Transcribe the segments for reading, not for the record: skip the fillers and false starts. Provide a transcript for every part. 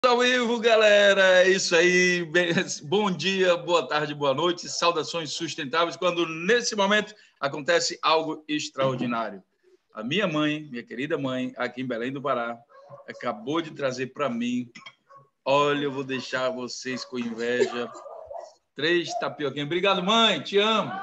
Ao vivo, galera, é isso aí. Bom dia, boa tarde, boa noite, saudações sustentáveis, quando nesse momento acontece algo extraordinário. A minha mãe, minha querida mãe, aqui em Belém do Pará, acabou de trazer para mim, olha, eu vou deixar vocês com inveja, 3 tapioquinhas. Obrigado, mãe, te amo.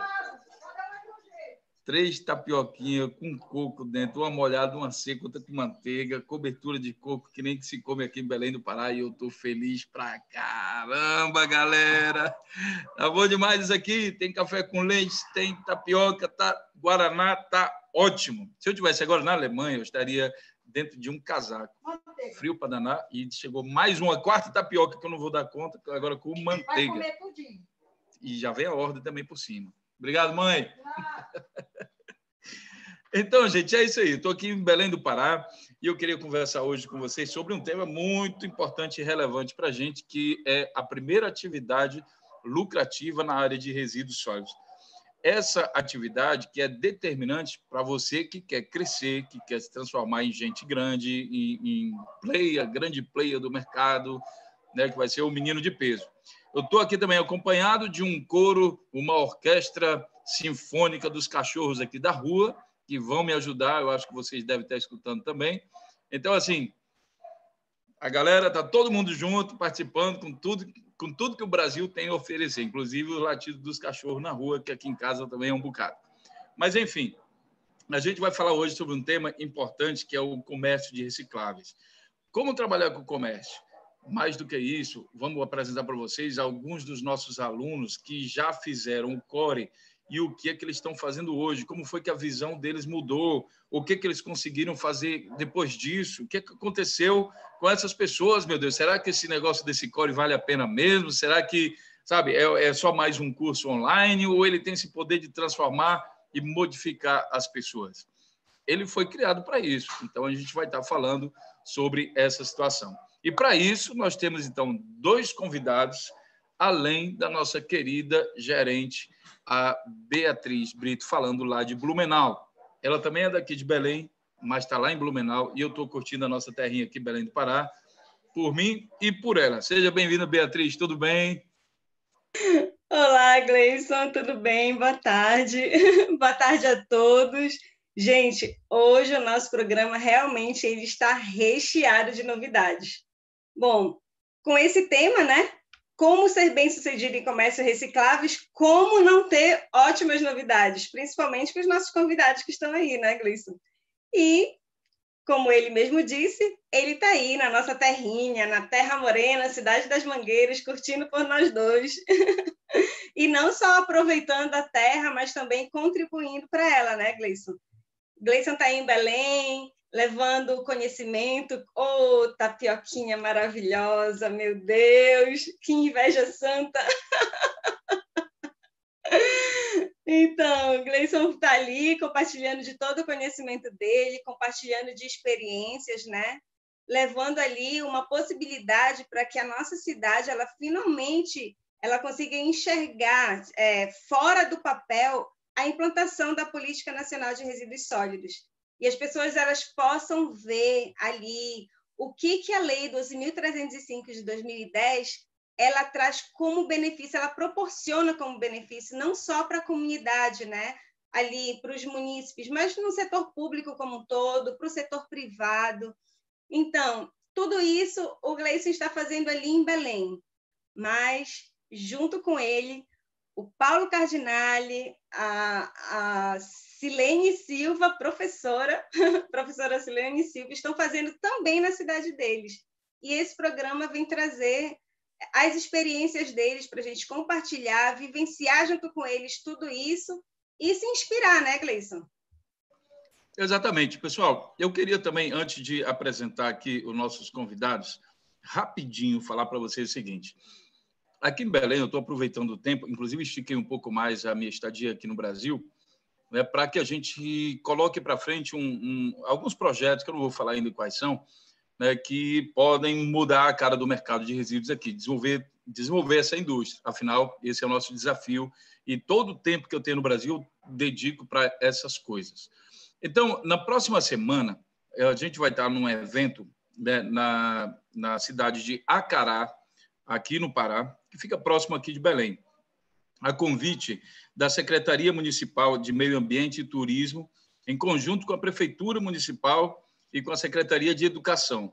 3 tapioquinhas com coco dentro, uma molhada, uma seca, outra com manteiga, cobertura de coco, que nem que se come aqui em Belém do Pará, e eu tô feliz pra caramba, galera. Tá bom demais isso aqui, tem café com leite, tem tapioca, tá, guaraná, tá ótimo. Se eu tivesse agora na Alemanha, eu estaria dentro de um casaco, frio para danar, e chegou mais uma quarta tapioca que eu não vou dar conta, agora com manteiga. Vai comer tudinho. E já vem a ordem também por cima. Obrigado, mãe. Então, gente, é isso aí. Estou aqui em Belém do Pará e eu queria conversar hoje com vocês sobre um tema muito importante e relevante para a gente, que é a primeira atividade lucrativa na área de resíduos sólidos. Essa atividade que é determinante para você que quer crescer, que quer se transformar em gente grande, em player, grande player do mercado, né, que vai ser o menino de peso. Eu estou aqui também acompanhado de um coro, uma orquestra sinfônica dos cachorros aqui da rua, que vão me ajudar, eu acho que vocês devem estar escutando também. Então, assim, a galera está todo mundo junto, participando com tudo que o Brasil tem a oferecer, inclusive o latido dos cachorros na rua, que aqui em casa também é um bocado. Mas, enfim, a gente vai falar hoje sobre um tema importante, que é o comércio de recicláveis. Como trabalhar com o comércio? Mais do que isso, vamos apresentar para vocês alguns dos nossos alunos que já fizeram o CORE e o que é que eles estão fazendo hoje, como foi que a visão deles mudou, o que é que eles conseguiram fazer depois disso, o que é que aconteceu com essas pessoas, meu Deus, será que esse negócio desse CORE vale a pena mesmo? Será que, sabe, é só mais um curso online ou ele tem esse poder de transformar e modificar as pessoas? Ele foi criado para isso, então a gente vai estar falando sobre essa situação. E para isso nós temos, então, 2 convidados, além da nossa querida gerente, a Beatriz Brito, falando lá de Blumenau. Ela também é daqui de Belém, mas está lá em Blumenau, e eu estou curtindo a nossa terrinha aqui, Belém do Pará, por mim e por ela. Seja bem-vinda, Beatriz, tudo bem? Olá, Gleison, tudo bem? Boa tarde. Boa tarde a todos. Gente, hoje o nosso programa realmente ele está recheado de novidades. Bom, com esse tema, né? Como ser bem-sucedido em comércio recicláveis, como não ter ótimas novidades, principalmente com os nossos convidados que estão aí, né, Gleison? E, como ele mesmo disse, ele está aí na nossa terrinha, na Terra Morena, Cidade das Mangueiras, curtindo por nós dois. E não só aproveitando a terra, mas também contribuindo para ela, né, Gleison? Gleison está em Belém, levando conhecimento. Oh, tapioquinha maravilhosa, meu Deus, que inveja santa! Então, Gleison está ali compartilhando de todo o conhecimento dele, compartilhando de experiências, né? Levando ali uma possibilidade para que a nossa cidade, ela finalmente ela consiga enxergar fora do papel a implantação da Política Nacional de Resíduos Sólidos. E as pessoas elas possam ver ali o que a Lei 12.305 de 2010 ela traz como benefício, ela proporciona como benefício não só para a comunidade, né? Ali para os munícipes, mas no setor público como um todo, para o setor privado. Então, tudo isso o Gleison está fazendo ali em Belém, mas junto com ele, o Paulo Cardinale, a Silene Silva, professora Silene Silva, estão fazendo também na cidade deles. E esse programa vem trazer as experiências deles para a gente compartilhar, vivenciar junto com eles tudo isso e se inspirar, né, Gleison? Exatamente. Pessoal, eu queria também, antes de apresentar aqui os nossos convidados, rapidinho falar para vocês o seguinte. Aqui em Belém, eu estou aproveitando o tempo, inclusive estiquei um pouco mais a minha estadia aqui no Brasil, né, para que a gente coloque para frente alguns projetos, que eu não vou falar ainda quais são, né, que podem mudar a cara do mercado de resíduos aqui, desenvolver essa indústria. Afinal, esse é o nosso desafio e todo o tempo que eu tenho no Brasil dedico para essas coisas. Então, na próxima semana, a gente vai estar num evento né, na cidade de Acará, aqui no Pará, que fica próximo aqui de Belém, a convite da Secretaria Municipal de Meio Ambiente e Turismo, em conjunto com a Prefeitura Municipal e com a Secretaria de Educação.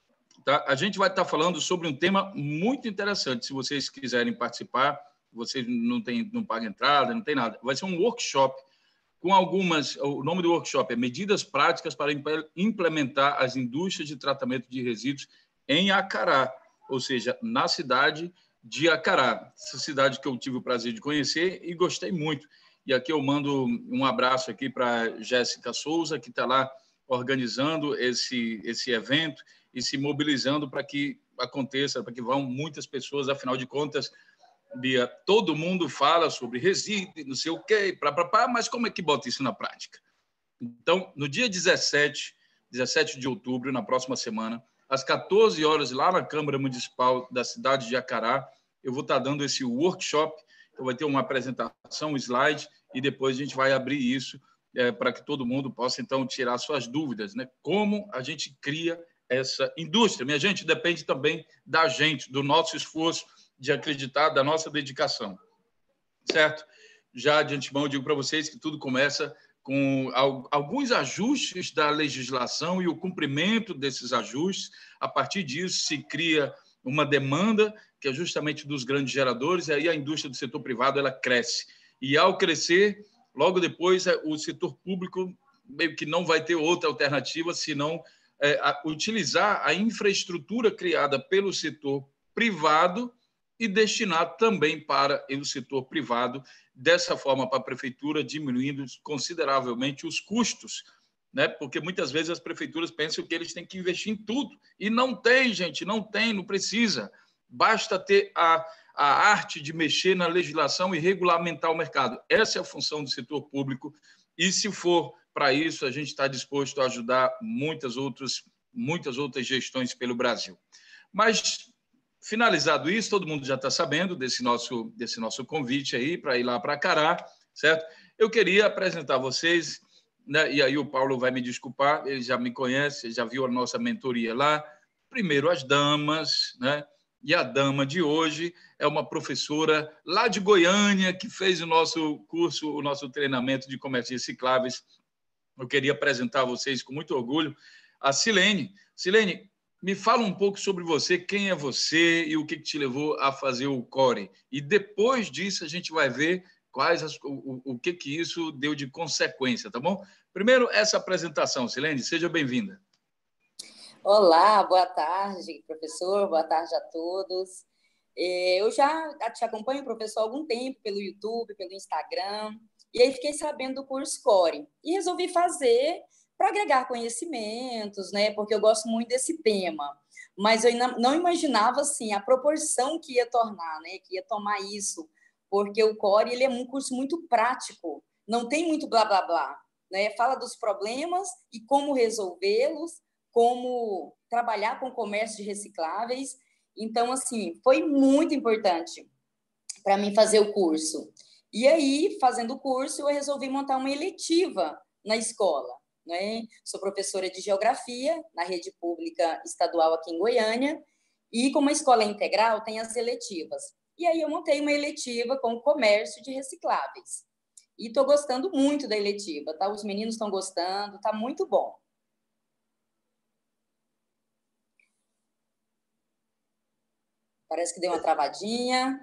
Tá? A gente vai estar falando sobre um tema muito interessante. Se vocês quiserem participar, vocês não pagam entrada, não tem nada. Vai ser um workshop com algumas... O nome do workshop é Medidas Práticas para implementar as indústrias de tratamento de resíduos em Acará, ou seja, na cidade de Acará, essa cidade que eu tive o prazer de conhecer e gostei muito. E aqui eu mando um abraço aqui para Jéssica Souza, que está lá organizando esse evento e se mobilizando para que aconteça, para que vão muitas pessoas, afinal de contas, Bia, todo mundo fala sobre resíduo, não sei o quê, mas como é que bota isso na prática? Então, no dia 17 de outubro, na próxima semana, às 14 horas, lá na Câmara Municipal da cidade de Acará, eu vou estar dando esse workshop. Então, vai ter uma apresentação, um slide, e depois a gente vai abrir isso para que todo mundo possa, então, tirar suas dúvidas, né? Como a gente cria essa indústria. Minha gente, depende também da gente, do nosso esforço, de acreditar, da nossa dedicação. Certo? Já de antemão, eu digo para vocês que tudo começa com alguns ajustes da legislação e o cumprimento desses ajustes. A partir disso, se cria uma demanda, que é justamente dos grandes geradores, e aí a indústria do setor privado ela cresce. E, ao crescer, logo depois, o setor público meio que não vai ter outra alternativa, senão utilizar a infraestrutura criada pelo setor privado e destinar também para o setor privado, dessa forma para a prefeitura, diminuindo consideravelmente os custos, né? Porque muitas vezes as prefeituras pensam que eles têm que investir em tudo, e não tem, gente, não precisa. Basta ter a arte de mexer na legislação e regulamentar o mercado. Essa é a função do setor público, e se for para isso, a gente está disposto a ajudar muitas outras gestões pelo Brasil. Mas, finalizado isso, todo mundo já está sabendo desse nosso convite aí para ir lá para Acará, certo? Eu queria apresentar a vocês, né? E aí o Paulo vai me desculpar, ele já me conhece, ele já viu a nossa mentoria lá. Primeiro as damas, né? E a dama de hoje é uma professora lá de Goiânia que fez o nosso curso, o nosso treinamento de comércio recicláveis. Eu queria apresentar a vocês com muito orgulho a Silene. Silene, me fala um pouco sobre você, quem é você e o que te levou a fazer o CORE. E depois disso a gente vai ver o que isso deu de consequência, tá bom? Primeiro, essa apresentação. Silene, seja bem-vinda. Olá, boa tarde, professor, boa tarde a todos. Eu já te acompanho, professor, há algum tempo pelo YouTube, pelo Instagram, e aí fiquei sabendo do curso CORE e resolvi fazer para agregar conhecimentos, né? Porque eu gosto muito desse tema, mas eu não imaginava assim a proporção que ia tornar, né? Que ia tomar isso, porque o CORE ele é um curso muito prático, não tem muito blá blá blá, né? Fala dos problemas e como resolvê-los, como trabalhar com comércio de recicláveis. Então, assim, foi muito importante para mim fazer o curso. E aí, fazendo o curso, eu resolvi montar uma eletiva na escola, né? Sou professora de geografia na rede pública estadual aqui em Goiânia, e como a escola é integral, tem as eletivas. E aí eu montei uma eletiva com comércio de recicláveis. E estou gostando muito da eletiva, tá? Os meninos estão gostando, tá muito bom. Parece que deu uma travadinha.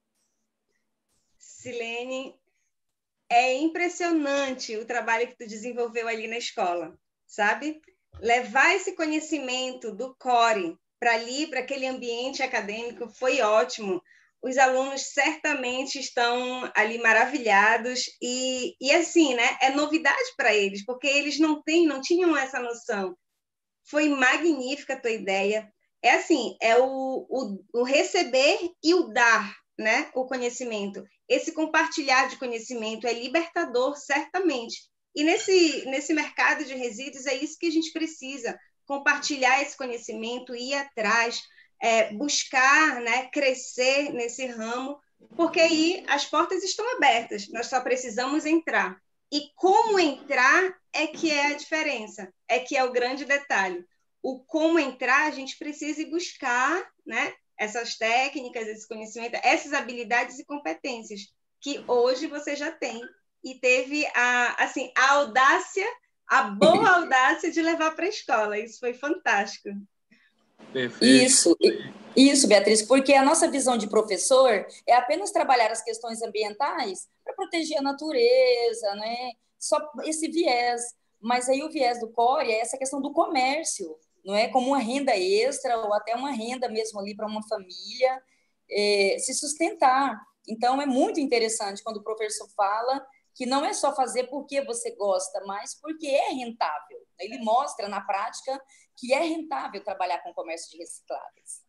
Silene, é impressionante o trabalho que tu desenvolveu ali na escola, sabe? Levar esse conhecimento do CORE para ali, para aquele ambiente acadêmico, foi ótimo. Os alunos certamente estão ali maravilhados e assim, né? É novidade para eles, porque eles não tinham essa noção. Foi magnífica a tua ideia. É assim, é o receber e o dar, né? O conhecimento. Esse compartilhar de conhecimento é libertador, certamente. E nesse mercado de resíduos é isso que a gente precisa, compartilhar esse conhecimento, ir atrás, buscar, né, crescer nesse ramo, porque aí as portas estão abertas, nós só precisamos entrar. E como entrar é que é a diferença, é que é o grande detalhe. o como entrar, a gente precisa ir buscar, né, essas técnicas, esse conhecimento, essas habilidades e competências que hoje você já tem e teve assim, a audácia, a boa audácia de levar para a escola. Isso foi fantástico. Perfeito. Isso, Beatriz, porque a nossa visão de professor é apenas trabalhar as questões ambientais para proteger a natureza, né? Só esse viés. Mas aí o viés do core é essa questão do comércio, não é? Como uma renda extra ou até uma renda mesmo ali para uma família se sustentar. Então, é muito interessante quando o professor fala que não é só fazer porque você gosta, mas porque é rentável. Ele mostra na prática que é rentável trabalhar com comércio de recicláveis.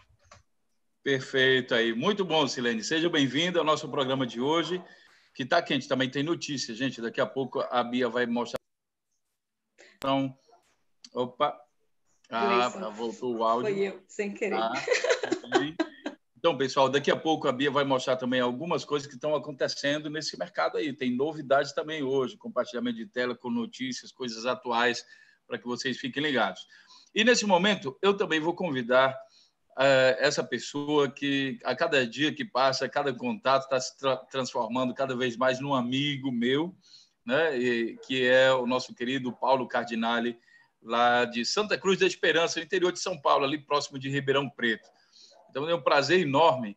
Perfeito aí. Muito bom, Silene. Seja bem-vinda ao nosso programa de hoje, que está quente. Também tem notícia, gente. Daqui a pouco a Bia vai mostrar. Então, opa. Voltou o áudio. Foi eu, sem querer. Então, pessoal, daqui a pouco a Bia vai mostrar também algumas coisas que estão acontecendo nesse mercado aí. Tem novidades também hoje, compartilhamento de tela com notícias, coisas atuais, para que vocês fiquem ligados. E, nesse momento, eu também vou convidar essa pessoa que, a cada dia que passa, a cada contato, está se transformando cada vez mais num amigo meu, né? Que é o nosso querido Paulo Cardinale, lá de Santa Cruz da Esperança, no interior de São Paulo, ali próximo de Ribeirão Preto. Então, é um prazer enorme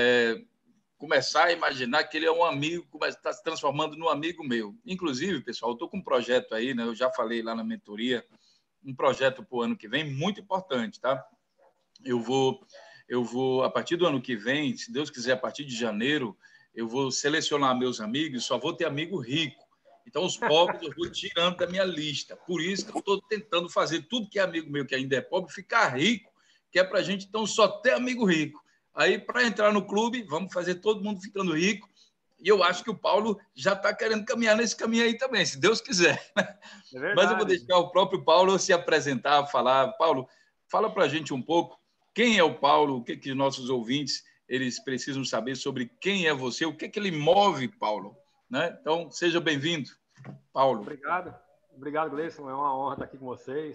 começar a imaginar que ele é um amigo, está se transformando num amigo meu. Inclusive, pessoal, eu estou com um projeto aí, né? Eu já falei lá na mentoria, um projeto para o ano que vem muito importante, tá? Eu vou, a partir do ano que vem, se Deus quiser, a partir de janeiro, eu vou selecionar meus amigos, só vou ter amigo rico. Então, os pobres eu vou tirando da minha lista. Por isso que eu estou tentando fazer tudo que é amigo meu que ainda é pobre ficar rico, que é para a gente, então, só ter amigo rico. Aí, para entrar no clube, vamos fazer todo mundo ficando rico. E eu acho que o Paulo já está querendo caminhar nesse caminho aí também, se Deus quiser. É Mas eu vou deixar o próprio Paulo se apresentar, falar. Paulo, fala para a gente um pouco quem é o Paulo, o que nossos ouvintes eles precisam saber sobre quem é você, o que ele move, Paulo. Né? Então, seja bem-vindo, Paulo. Obrigado, Gleison. É uma honra estar aqui com vocês.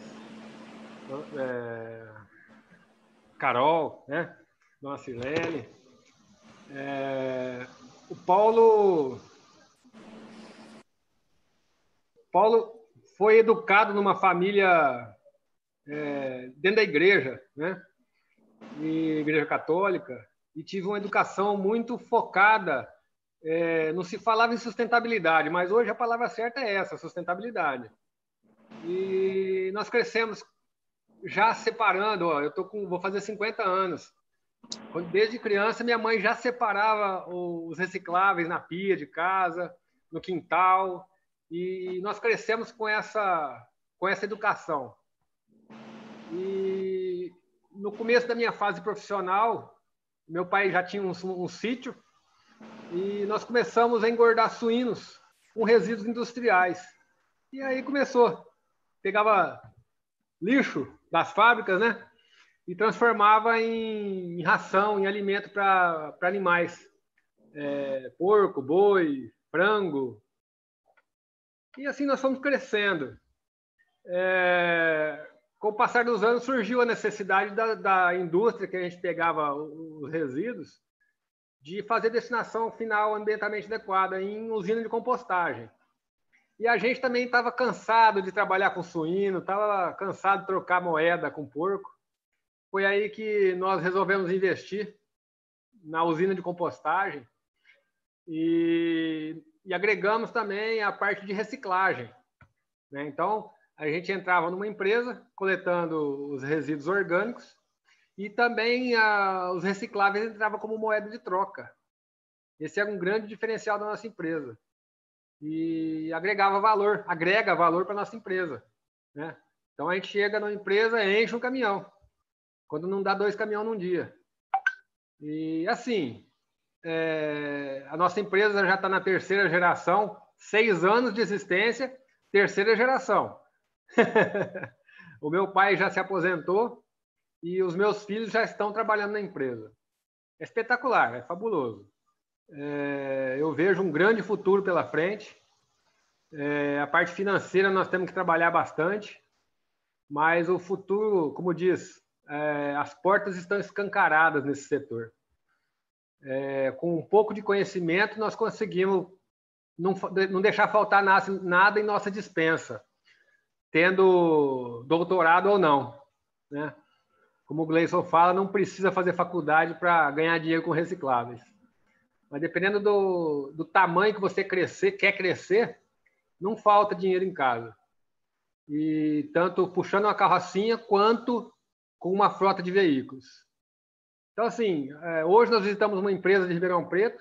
Carol, né? Dona Silene. O Paulo foi educado numa família dentro da igreja, né? Igreja católica, e tive uma educação muito focada. Não se falava em sustentabilidade, mas hoje a palavra certa é essa, sustentabilidade. E nós crescemos já separando. Vou fazer 50 anos. Desde criança, minha mãe já separava os recicláveis na pia de casa, no quintal, e nós crescemos com essa educação. E no começo da minha fase profissional, meu pai já tinha um sítio, e nós começamos a engordar suínos com resíduos industriais. E aí começou. Pegava lixo das fábricas, né? E transformava em ração, em alimento para animais. Porco, boi, frango. E assim nós fomos crescendo. Com o passar dos anos, surgiu a necessidade da indústria, que a gente pegava os resíduos, de fazer destinação final ambientalmente adequada em usina de compostagem. E a gente também estava cansado de trabalhar com suíno, estava cansado de trocar moeda com porco. Foi aí que nós resolvemos investir na usina de compostagem e agregamos também a parte de reciclagem, né? Então, a gente entrava numa empresa coletando os resíduos orgânicos e também os recicláveis entravam como moeda de troca. Esse é um grande diferencial da nossa empresa. E agrega valor para a nossa empresa, né? Então, a gente chega numa empresa e enche um caminhão, quando não dá 2 caminhões num dia. E, assim, a nossa empresa já está na 3ª geração, 6 anos de existência, 3ª geração. O meu pai já se aposentou e os meus filhos já estão trabalhando na empresa. É espetacular, é fabuloso. Eu vejo um grande futuro pela frente. A parte financeira nós temos que trabalhar bastante. mas o futuro, como diz, as portas estão escancaradas nesse setor. Com um pouco de conhecimento, nós conseguimos não deixar faltar nada em nossa dispensa, tendo doutorado ou não, né? Como o Gleison fala, não precisa fazer faculdade para ganhar dinheiro com recicláveis. Mas dependendo do tamanho que você quer crescer, não falta dinheiro em casa. E tanto puxando uma carrocinha, quanto com uma frota de veículos. Então, assim, hoje nós visitamos uma empresa de Ribeirão Preto.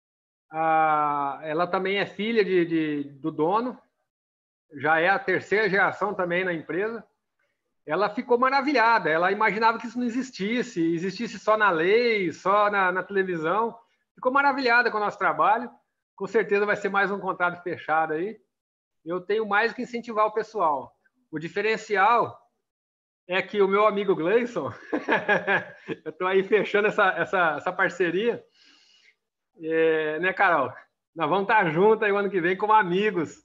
Ela também é filha do dono, já é a terceira geração também na empresa. Ela ficou maravilhada, ela imaginava que isso não existisse só na lei, só na televisão. Ficou maravilhada com o nosso trabalho, com certeza vai ser mais um contrato fechado aí. Eu tenho mais que incentivar o pessoal. O diferencial é que o meu amigo Gleison, eu estou aí fechando essa parceria, né, Carol? Nós vamos estar juntos aí o ano que vem como amigos.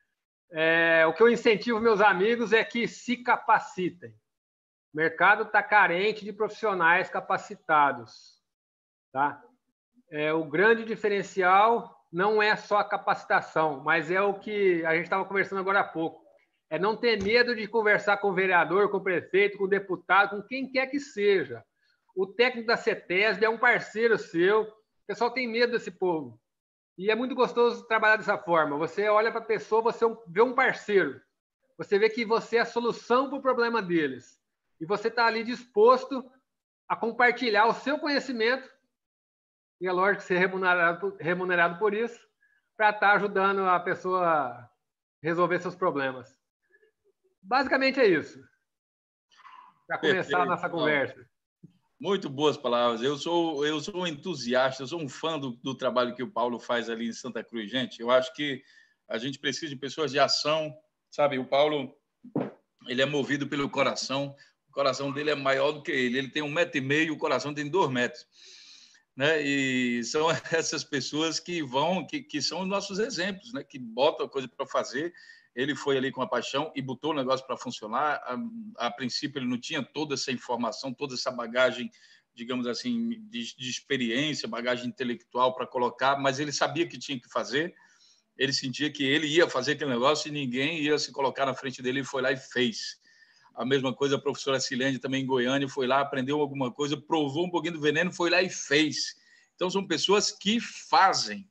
O que eu incentivo meus amigos é que se capacitem. O mercado está carente de profissionais capacitados. Tá? O grande diferencial não é só a capacitação, mas é o que a gente estava conversando agora há pouco. É não ter medo de conversar com o vereador, com o prefeito, com o deputado, com quem quer que seja. O técnico da CETESB é um parceiro seu. O pessoal tem medo desse povo. E é muito gostoso trabalhar dessa forma. Você olha para a pessoa, você vê um parceiro. Você vê que você é a solução para o problema deles. E você está ali disposto a compartilhar o seu conhecimento, e é lógico ser remunerado por isso, para estar ajudando a pessoa a resolver seus problemas. Basicamente é isso. Para começar a nossa conversa. Muito boas palavras. Eu sou um entusiasta, eu sou um fã do trabalho que o Paulo faz ali em Santa Cruz. Gente, eu acho que a gente precisa de pessoas de ação, sabe? O Paulo, ele é movido pelo coração. O coração dele é maior do que ele. Ele tem 1,5 m, o coração tem 2 metros. Né? E são essas pessoas que são os nossos exemplos, né? Que botam a coisa para fazer. Ele foi ali com a paixão e botou o negócio para funcionar. A princípio, ele não tinha toda essa informação, toda essa bagagem, digamos assim, de experiência, bagagem intelectual para colocar, mas ele sabia que tinha que fazer. Ele sentia que ele ia fazer aquele negócio e ninguém ia se colocar na frente dele. Ele foi lá e fez. A mesma coisa a professora Silene, também em Goiânia, foi lá, aprendeu alguma coisa, provou um pouquinho do veneno, foi lá e fez. Então, são pessoas que fazem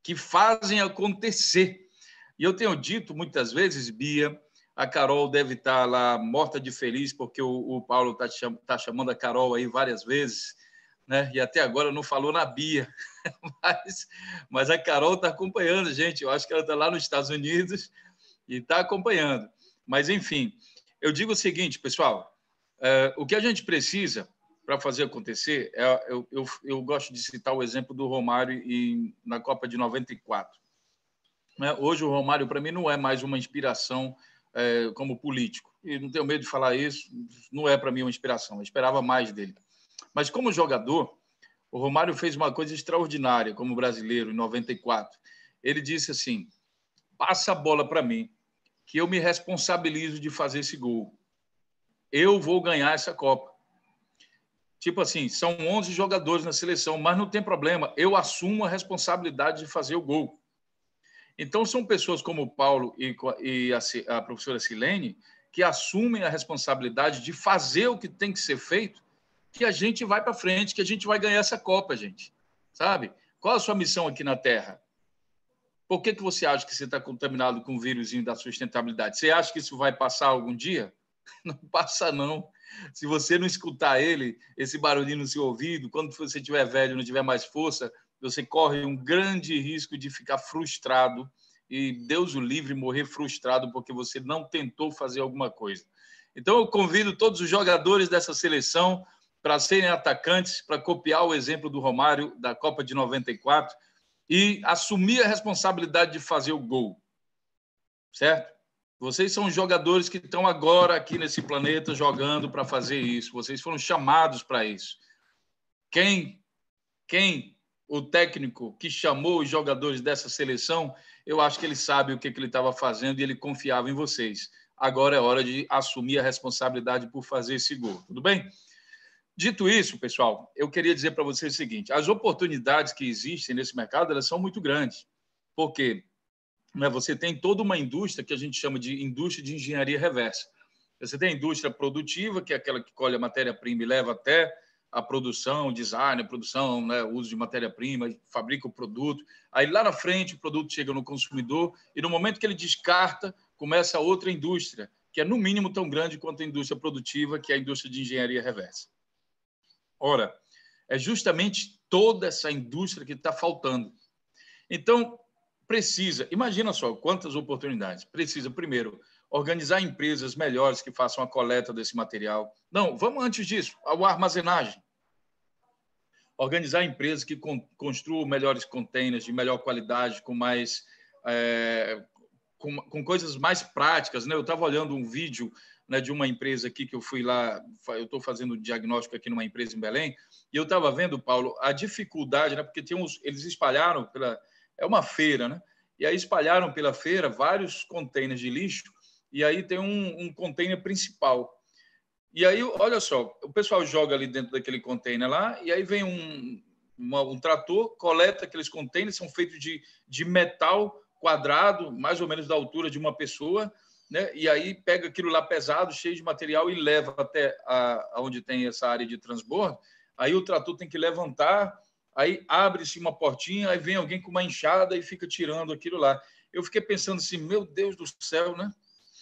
acontecer. E eu tenho dito muitas vezes, Bia, a Carol deve estar lá morta de feliz, porque o Paulo está chamando a Carol aí várias vezes, né? E até agora não falou na Bia. Mas a Carol está acompanhando, gente. Eu acho que ela está lá nos Estados Unidos e está acompanhando. Mas, enfim, eu digo o seguinte, pessoal, o que a gente precisa para fazer acontecer, eu gosto de citar o exemplo do Romário na Copa de 94. Hoje o Romário, para mim, não é mais uma inspiração como político. E não tenho medo de falar isso, não é para mim uma inspiração. Eu esperava mais dele. Mas como jogador, o Romário fez uma coisa extraordinária como brasileiro, em 94. Ele disse assim, passa a bola para mim, que eu me responsabilizo de fazer esse gol. Eu vou ganhar essa Copa. Tipo assim, são 11 jogadores na seleção, mas não tem problema. Eu assumo a responsabilidade de fazer o gol. Então, são pessoas como o Paulo e a professora Silene que assumem a responsabilidade de fazer o que tem que ser feito, que a gente vai para frente, que a gente vai ganhar essa Copa, gente. Sabe? Qual a sua missão aqui na Terra? Por que você acha que você está contaminado com o vírusinho da sustentabilidade? Você acha que isso vai passar algum dia? Não passa, não. Se você não escutar ele, esse barulhinho no seu ouvido, quando você estiver velho, não tiver mais força, você corre um grande risco de ficar frustrado e, Deus o livre, morrer frustrado porque você não tentou fazer alguma coisa. Então, eu convido todos os jogadores dessa seleção para serem atacantes, para copiar o exemplo do Romário da Copa de 94 e assumir a responsabilidade de fazer o gol. Certo? Vocês são jogadores que estão agora aqui nesse planeta jogando para fazer isso. Vocês foram chamados para isso. Quem o técnico que chamou os jogadores dessa seleção, eu acho que ele sabe o que ele estava fazendo e ele confiava em vocês. agora é hora de assumir a responsabilidade por fazer esse gol. Tudo bem? Dito isso, pessoal, eu queria dizer para vocês o seguinte: as oportunidades que existem nesse mercado, elas são muito grandes. Por quê? Você tem toda uma indústria que a gente chama de indústria de engenharia reversa. Você tem a indústria produtiva, que é aquela que colhe a matéria-prima e leva até a produção, design, a produção, né, o uso de matéria-prima, fabrica o produto. Aí, lá na frente, o produto chega no consumidor e, no momento que ele descarta, começa outra indústria, que é, no mínimo, tão grande quanto a indústria produtiva, que é a indústria de engenharia reversa. Ora, é justamente toda essa indústria que está faltando. Então, precisa, imagina só quantas oportunidades. Precisa, primeiro, organizar empresas melhores que façam a coleta desse material. Não, vamos antes disso, a armazenagem. Organizar empresas que construam melhores containers de melhor qualidade, com mais com coisas mais práticas, né? Eu estava olhando um vídeo, né, de uma empresa aqui que eu fui lá, eu estou fazendo diagnóstico aqui numa empresa em Belém, e eu estava vendo, Paulo, a dificuldade, né? Porque eles espalharam é uma feira, né? E aí espalharam pela feira vários containers de lixo, e aí tem um container principal. E aí, olha só, o pessoal joga ali dentro daquele container lá, e aí vem um trator, coleta aqueles containers, são feitos de metal quadrado, mais ou menos da altura de uma pessoa, né? E aí pega aquilo lá pesado, cheio de material, e leva até onde tem essa área de transbordo. Aí o trator tem que levantar, aí abre-se uma portinha, aí vem alguém com uma enxada e fica tirando aquilo lá. Eu fiquei pensando assim, meu Deus do céu, né?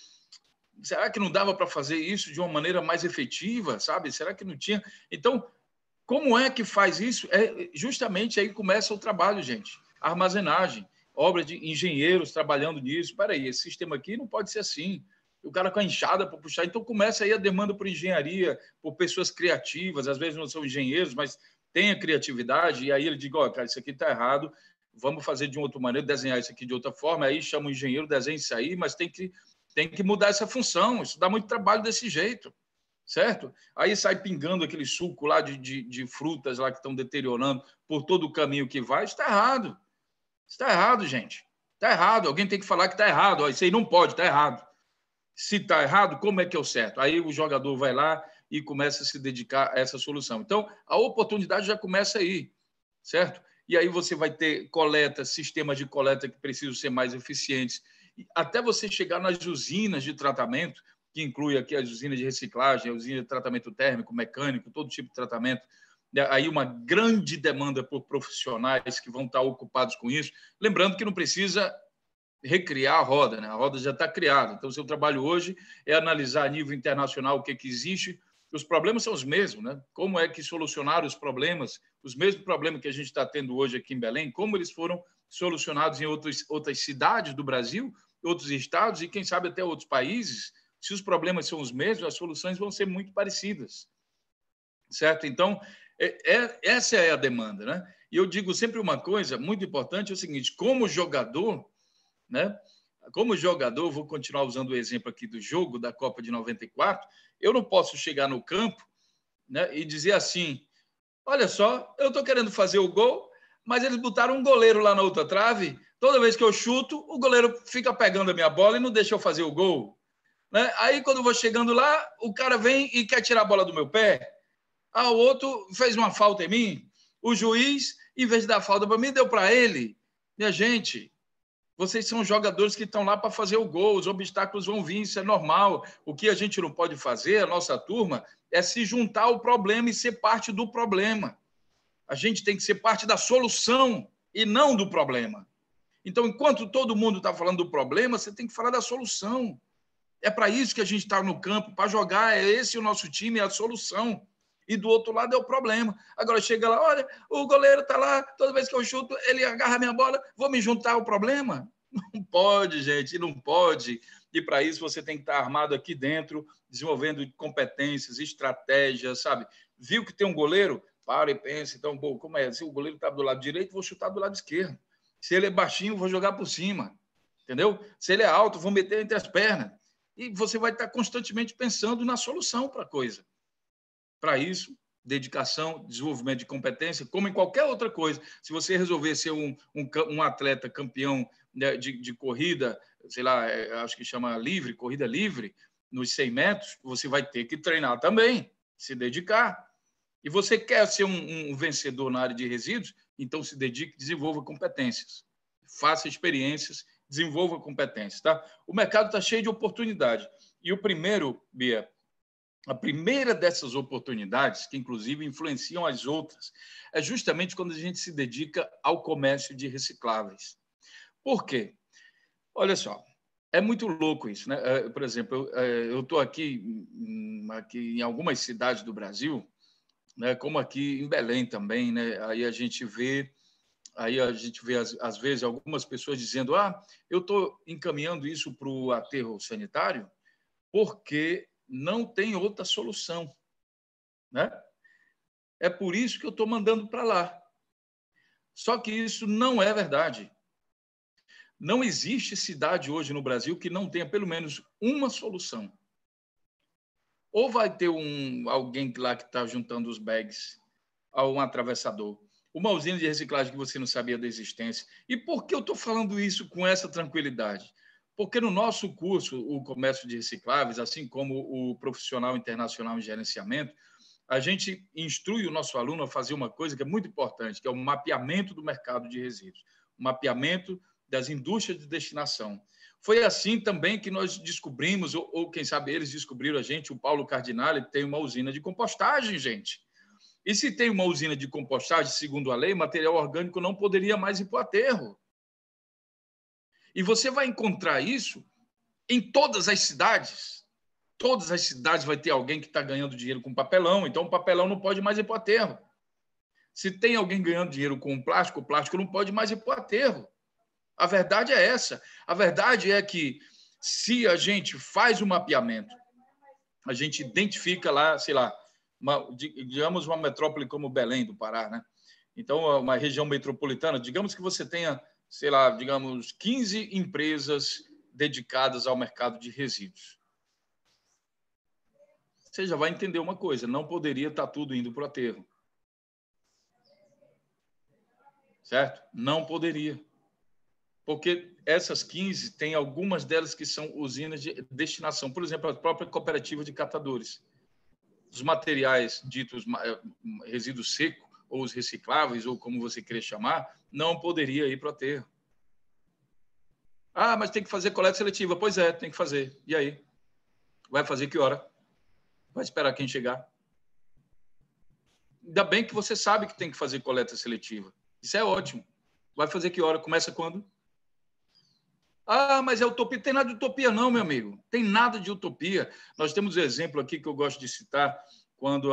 Será que não dava para fazer isso de uma maneira mais efetiva, sabe? Será que não tinha? Então, como é que faz isso? Justamente aí começa o trabalho, gente. A armazenagem, obra de engenheiros trabalhando nisso. Espera aí, esse sistema aqui não pode ser assim. O cara com a enxada para puxar. Então, começa aí a demanda por engenharia, por pessoas criativas. Às vezes não são engenheiros, mas têm a criatividade. E aí ele diz, cara, isso aqui está errado. Vamos fazer de uma outra maneira, desenhar isso aqui de outra forma. Aí chama o engenheiro, desenha isso aí, mas tem que mudar essa função. Isso dá muito trabalho desse jeito, certo? Aí sai pingando aquele suco lá de frutas lá que estão deteriorando por todo o caminho que vai. Isso está errado. Está errado, gente. Está errado. Alguém tem que falar que está errado. Isso aí não pode, está errado. Se está errado, como é que é o certo? Aí o jogador vai lá e começa a se dedicar a essa solução. Então, a oportunidade já começa aí, certo? E aí você vai ter coleta, sistemas de coleta que precisam ser mais eficientes, até você chegar nas usinas de tratamento, que inclui aqui as usinas de reciclagem, a usina de tratamento térmico, mecânico, todo tipo de tratamento. Aí uma grande demanda por profissionais que vão estar ocupados com isso. Lembrando que não precisa recriar a roda, né? A roda já está criada. Então, o seu trabalho hoje é analisar a nível internacional o que existe. Os problemas são os mesmos, né? Como é que solucionaram os problemas, os mesmos problemas que a gente está tendo hoje aqui em Belém, como eles foram solucionados em outras cidades do Brasil, outros estados e, quem sabe, até outros países. Se os problemas são os mesmos, as soluções vão ser muito parecidas, certo? Então, essa é a demanda, né? E eu digo sempre uma coisa muito importante, é o seguinte, como jogador, né? Como jogador, vou continuar usando o exemplo aqui do jogo da Copa de 94, eu não posso chegar no campo, né, e dizer assim, olha só, eu estou querendo fazer o gol, mas eles botaram um goleiro lá na outra trave, toda vez que eu chuto, o goleiro fica pegando a minha bola e não deixa eu fazer o gol. Né? Aí, quando eu vou chegando lá, o cara vem e quer tirar a bola do meu pé. O outro fez uma falta em mim. O juiz, em vez de dar falta para mim, deu para ele. Minha gente, vocês são jogadores que estão lá para fazer o gol, os obstáculos vão vir, isso é normal. O que a gente não pode fazer, a nossa turma, é se juntar ao problema e ser parte do problema. A gente tem que ser parte da solução e não do problema. Então, enquanto todo mundo está falando do problema, você tem que falar da solução. É para isso que a gente está no campo, para jogar, é esse o nosso time, é a solução. E do outro lado é o problema. Agora chega lá, olha, o goleiro está lá, toda vez que eu chuto, ele agarra a minha bola, vou me juntar ao problema? Não pode, gente, não pode. E para isso você tem que estar armado aqui dentro, desenvolvendo competências, estratégias, sabe? Viu que tem um goleiro? Para e pensa, então, pô, como é? Se o goleiro está do lado direito, vou chutar do lado esquerdo. Se ele é baixinho, vou jogar por cima. Entendeu? Se ele é alto, vou meter entre as pernas. E você vai estar constantemente pensando na solução para a coisa. Para isso, dedicação, desenvolvimento de competência, como em qualquer outra coisa. Se você resolver ser um atleta campeão de corrida, sei lá, acho que chama livre, corrida livre, nos 100 metros, você vai ter que treinar também, se dedicar. E você quer ser um vencedor na área de resíduos, então se dedique, desenvolva competências, faça experiências, desenvolva competências. Tá? O mercado está cheio de oportunidade. E o primeiro, Bia, a primeira dessas oportunidades, que inclusive influenciam as outras, é justamente quando a gente se dedica ao comércio de recicláveis. Por quê? Olha só, é muito louco isso, né? Por exemplo, eu estou aqui em algumas cidades do Brasil, né? Como aqui em Belém também, né? Aí a gente vê às vezes algumas pessoas dizendo: eu estou encaminhando isso para o aterro sanitário porque não tem outra solução, né? É por isso que eu estou mandando para lá. Só que isso não é verdade. Não existe cidade hoje no Brasil que não tenha pelo menos uma solução. Ou vai ter alguém lá que está juntando os bags a um atravessador, uma usina de reciclagem que você não sabia da existência. E por que eu estou falando isso com essa tranquilidade? Porque no nosso curso, o comércio de recicláveis, assim como o profissional internacional em gerenciamento, a gente instrui o nosso aluno a fazer uma coisa que é muito importante, que é o mapeamento do mercado de resíduos, o mapeamento das indústrias de destinação. Foi assim também que nós descobrimos, ou quem sabe eles descobriram a gente, o Paulo Cardinale tem uma usina de compostagem, gente. E se tem uma usina de compostagem, segundo a lei, material orgânico não poderia mais ir para o aterro. E você vai encontrar isso em todas as cidades. Todas as cidades vai ter alguém que está ganhando dinheiro com papelão, então o papelão não pode mais ir para o aterro. Se tem alguém ganhando dinheiro com plástico, o plástico não pode mais ir para o aterro. A verdade é essa. A verdade é que se a gente faz um mapeamento, a gente identifica lá, sei lá, digamos uma metrópole como Belém do Pará, né? Então, uma região metropolitana, digamos que você tenha, sei lá, digamos 15 empresas dedicadas ao mercado de resíduos. Você já vai entender uma coisa, não poderia estar tudo indo para o aterro. Certo? Não poderia. Porque essas 15, tem algumas delas que são usinas de destinação. Por exemplo, a própria cooperativa de catadores. Os materiais ditos resíduos secos, ou os recicláveis, ou como você querer chamar, não poderia ir para o aterro. Mas tem que fazer coleta seletiva. Pois é, tem que fazer. E aí? Vai fazer que hora? Vai esperar quem chegar? Ainda bem que você sabe que tem que fazer coleta seletiva. Isso é ótimo. Vai fazer que hora? Começa quando? Mas é utopia. Tem nada de utopia não, meu amigo. Tem nada de utopia. Nós temos um exemplo aqui que eu gosto de citar, quando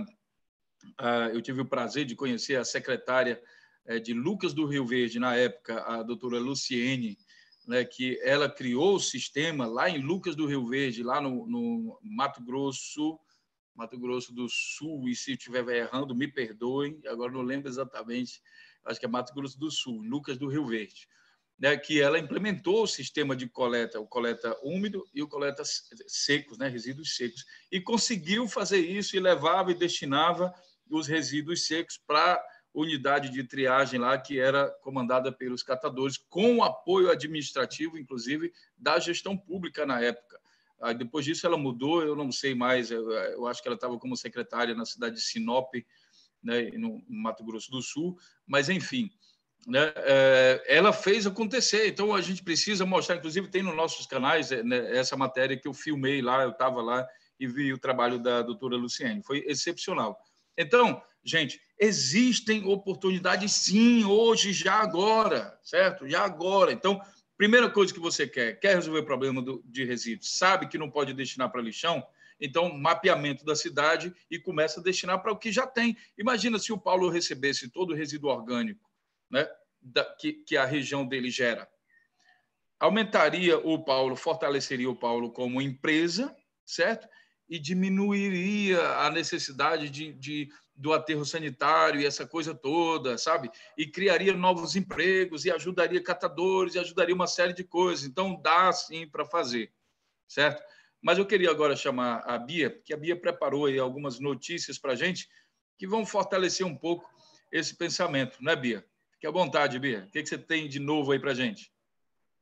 eu tive o prazer de conhecer a secretária de Lucas do Rio Verde, na época, a doutora Luciene, né, que ela criou o sistema lá em Lucas do Rio Verde, lá no Mato Grosso do Sul, e se eu estiver errando, me perdoem, agora não lembro exatamente, acho que é Mato Grosso do Sul, Lucas do Rio Verde, né, que ela implementou o sistema de coleta, o coleta úmido e o coleta secos, né, resíduos secos, e conseguiu fazer isso e levava e destinava os resíduos secos para a unidade de triagem lá, que era comandada pelos catadores, com o apoio administrativo, inclusive, da gestão pública na época. Depois disso ela mudou, eu não sei mais, eu acho que ela estava como secretária na cidade de Sinop, né, no Mato Grosso do Sul, mas enfim, né, ela fez acontecer. Então a gente precisa mostrar, inclusive tem nos nossos canais, né, essa matéria que eu filmei lá, eu estava lá e vi o trabalho da doutora Luciene, foi excepcional. Então, gente, existem oportunidades sim, hoje, já agora, certo? Já agora. Então, primeira coisa que você quer resolver o problema de resíduos, sabe que não pode destinar para lixão? Então, mapeamento da cidade e começa a destinar para o que já tem. Imagina se o Paulo recebesse todo o resíduo orgânico, né, que a região dele gera. Aumentaria o Paulo, fortaleceria o Paulo como empresa, certo? E diminuiria a necessidade do aterro sanitário e essa coisa toda, sabe? E criaria novos empregos e ajudaria catadores e ajudaria uma série de coisas. Então, dá sim para fazer, certo? Mas eu queria agora chamar a Bia, que a Bia preparou aí algumas notícias para a gente que vão fortalecer um pouco esse pensamento, né, Bia? Fique à vontade, Bia. O que você tem de novo aí para a gente?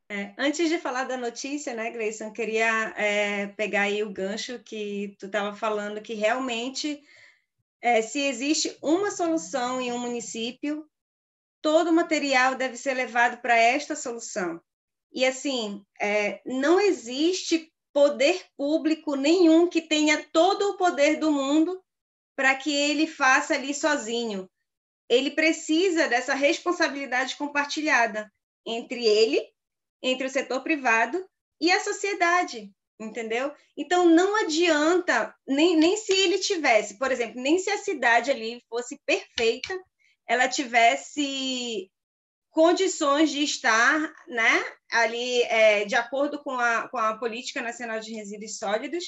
Antes de falar da notícia, né, Gleison, queria pegar aí o gancho que tu estava falando, que realmente, se existe uma solução em um município, todo o material deve ser levado para esta solução. E, assim, não existe poder público nenhum que tenha todo o poder do mundo para que ele faça ali sozinho. Ele precisa dessa responsabilidade compartilhada entre ele, entre o setor privado e a sociedade, entendeu? Então, não adianta, nem se ele tivesse, por exemplo, nem se a cidade ali fosse perfeita, ela tivesse condições de estar, né, ali de acordo com a Política Nacional de Resíduos Sólidos,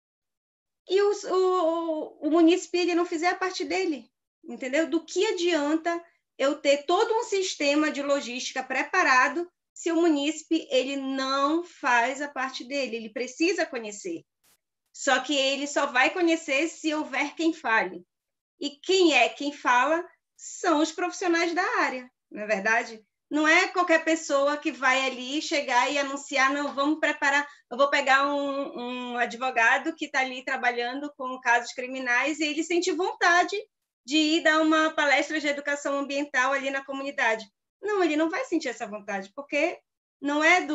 e o município ele não fizer a parte dele, entendeu? Do que adianta eu ter todo um sistema de logística preparado se o munícipe ele não faz a parte dele? Ele precisa conhecer. Só que ele só vai conhecer se houver quem fale. E quem fala são os profissionais da área, não é verdade? Não é qualquer pessoa que vai ali chegar e anunciar, não, vamos preparar, eu vou pegar um advogado que está ali trabalhando com casos criminais e ele sente vontade de ir dar uma palestra de educação ambiental ali na comunidade. Não, ele não vai sentir essa vontade, porque não é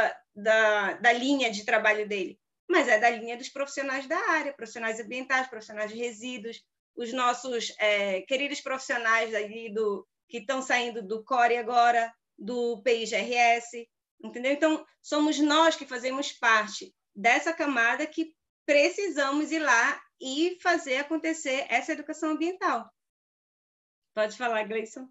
da linha de trabalho dele, mas é da linha dos profissionais da área, profissionais ambientais, profissionais de resíduos, os nossos queridos profissionais ali que estão saindo do CORE agora, do PIGRS, entendeu? Então, somos nós que fazemos parte dessa camada que precisamos ir lá e fazer acontecer essa educação ambiental. Pode falar, Gleison.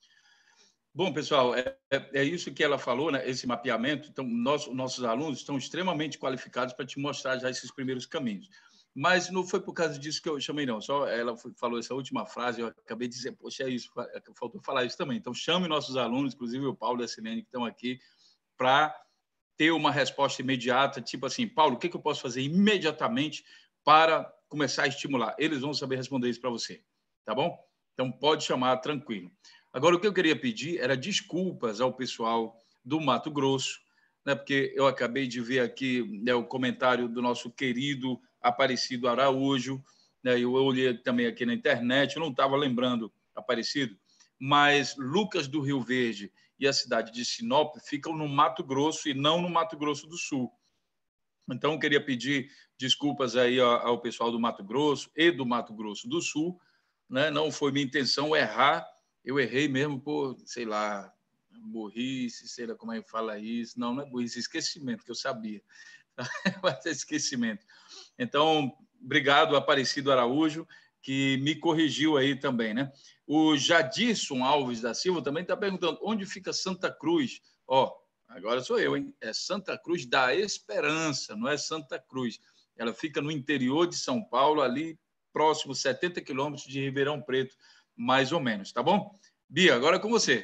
Bom, pessoal, é isso que ela falou, né? Esse mapeamento. Então, nossos alunos estão extremamente qualificados para te mostrar já esses primeiros caminhos. Mas não foi por causa disso que eu chamei, não. Só ela falou essa última frase, eu acabei de dizer, poxa, é isso, faltou falar isso também. Então, chame nossos alunos, inclusive o Paulo e a Silene, que estão aqui, para ter uma resposta imediata, tipo assim, Paulo, o que eu posso fazer imediatamente para começar a estimular? Eles vão saber responder isso para você, tá bom? Então, pode chamar tranquilo. Agora, o que eu queria pedir era desculpas ao pessoal do Mato Grosso, né, porque eu acabei de ver aqui, né, o comentário do nosso querido Aparecido Araújo, né, eu olhei também aqui na internet, eu não estava lembrando Aparecido, mas Lucas do Rio Verde e a cidade de Sinop ficam no Mato Grosso e não no Mato Grosso do Sul. Então, eu queria pedir desculpas aí ao pessoal do Mato Grosso e do Mato Grosso do Sul, né? Não foi minha intenção errar, eu errei mesmo por, sei lá, burrice, sei lá como é que fala isso. Não é burrice, esquecimento, que eu sabia. Mas é esquecimento. Então, obrigado, Aparecido Araújo, que me corrigiu aí também, né? O Jadisson Alves da Silva também está perguntando onde fica Santa Cruz. Ó, agora sou eu, hein? É Santa Cruz da Esperança, não é Santa Cruz. Ela fica no interior de São Paulo, ali próximo, 70 quilômetros de Ribeirão Preto, mais ou menos, tá bom? Bia, agora é com você.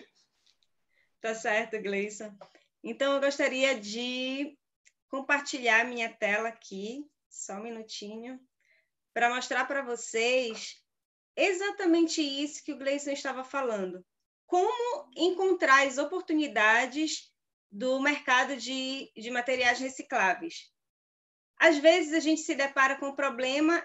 Tá certo, Gleison. Então, eu gostaria de compartilhar minha tela aqui, só um minutinho, para mostrar para vocês exatamente isso que o Gleison estava falando. Como encontrar as oportunidades do mercado de materiais recicláveis. Às vezes, a gente se depara com o problema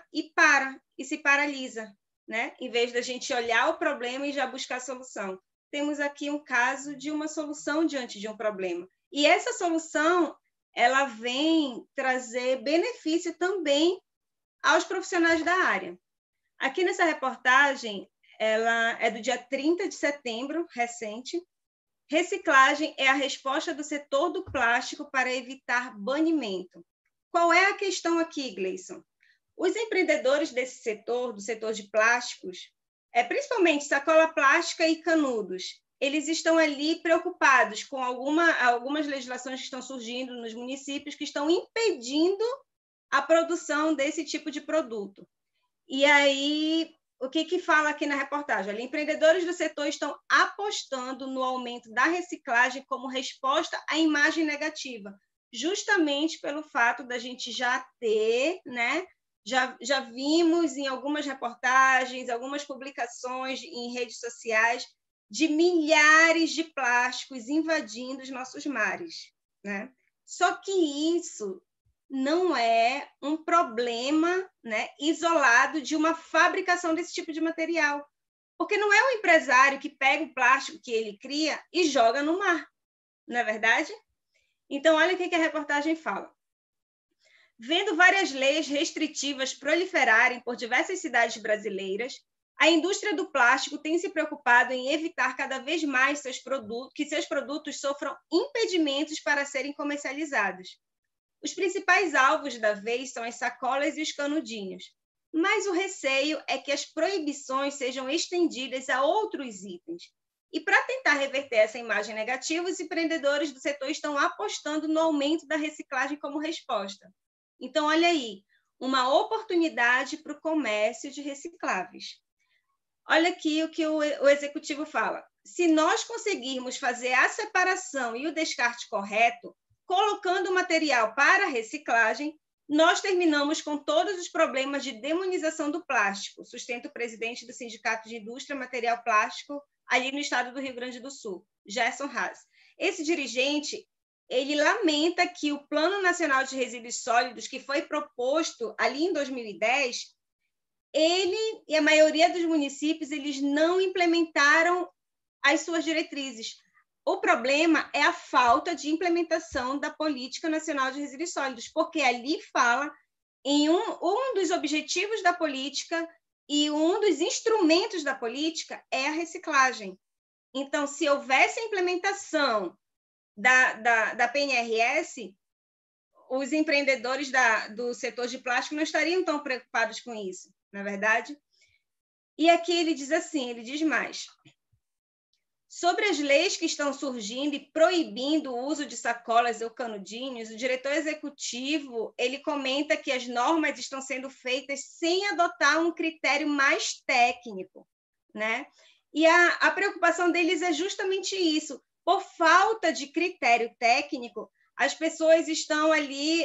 e se paralisa, né? Em vez da gente olhar o problema e já buscar a solução. Temos aqui um caso de uma solução diante de um problema. E essa solução, ela vem trazer benefício também aos profissionais da área. Aqui nessa reportagem, ela é do dia 30 de setembro, recente. Reciclagem é a resposta do setor do plástico para evitar banimento. Qual é a questão aqui, Gleison? Os empreendedores desse setor, do setor de plásticos, principalmente sacola plástica e canudos, eles estão ali preocupados com algumas legislações que estão surgindo nos municípios que estão impedindo a produção desse tipo de produto. E aí, o que fala aqui na reportagem? Olha, empreendedores do setor estão apostando no aumento da reciclagem como resposta à imagem negativa, justamente pelo fato da gente já ter, né? Já vimos em algumas reportagens, algumas publicações em redes sociais, de milhares de plásticos invadindo os nossos mares. né? Só que isso não é um problema, né, isolado de uma fabricação desse tipo de material. Porque não é o empresário que pega o plástico que ele cria e joga no mar, não é verdade? Então, olha o que a reportagem fala. Vendo várias leis restritivas proliferarem por diversas cidades brasileiras, a indústria do plástico tem se preocupado em evitar cada vez mais que seus produtos sofram impedimentos para serem comercializados. Os principais alvos da vez são as sacolas e os canudinhos, mas o receio é que as proibições sejam estendidas a outros itens. E para tentar reverter essa imagem negativa, os empreendedores do setor estão apostando no aumento da reciclagem como resposta. Então, olha aí, uma oportunidade para o comércio de recicláveis. Olha aqui o que o executivo fala. Se nós conseguirmos fazer a separação e o descarte correto, colocando o material para reciclagem, nós terminamos com todos os problemas de demonização do plástico, sustenta o presidente do Sindicato de Indústria Material Plástico, ali no estado do Rio Grande do Sul, Gerson Haas. Esse dirigente, ele lamenta que o Plano Nacional de Resíduos Sólidos, que foi proposto ali em 2010, ele e a maioria dos municípios, eles não implementaram as suas diretrizes. O problema é a falta de implementação da Política Nacional de Resíduos Sólidos, porque ali fala em um dos objetivos da política e um dos instrumentos da política é a reciclagem. Então, se houvesse a implementação da PNRS, os empreendedores do setor de plástico não estariam tão preocupados com isso, na é verdade? E aqui ele diz assim, ele diz mais. Sobre as leis que estão surgindo e proibindo o uso de sacolas ou canudinhos, o diretor executivo ele comenta que as normas estão sendo feitas sem adotar um critério mais técnico, né? E a preocupação deles é justamente isso. Por falta de critério técnico, as pessoas estão ali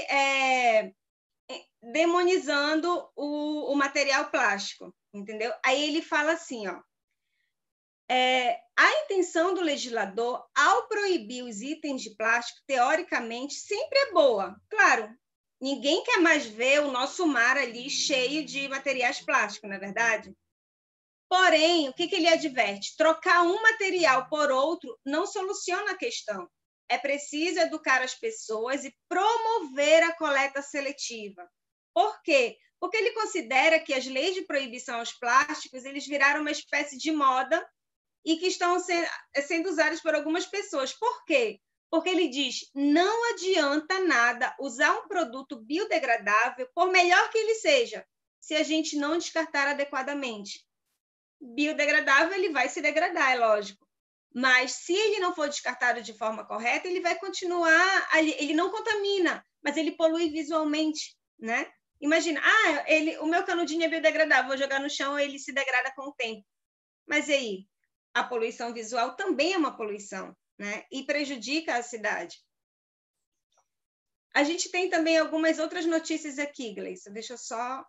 demonizando o material plástico, entendeu? Aí ele fala assim, ó, a intenção do legislador, ao proibir os itens de plástico, teoricamente, sempre é boa. Claro, ninguém quer mais ver o nosso mar ali cheio de materiais plásticos, não é verdade? Porém, o que ele adverte? Trocar um material por outro não soluciona a questão. É preciso educar as pessoas e promover a coleta seletiva. Por quê? Porque ele considera que as leis de proibição aos plásticos eles viraram uma espécie de moda e que estão sendo usadas por algumas pessoas. Por quê? Porque ele diz, não adianta nada usar um produto biodegradável, por melhor que ele seja, se a gente não descartar adequadamente. Biodegradável, ele vai se degradar, é lógico. Mas se ele não for descartado de forma correta, ele vai continuar, ele não contamina, mas ele polui visualmente, né? Imagina, o meu canudinho é biodegradável, vou jogar no chão, ele se degrada com o tempo. Mas e aí? A poluição visual também é uma poluição, né? E prejudica a cidade. A gente tem também algumas outras notícias aqui, Gleison. Deixa eu só...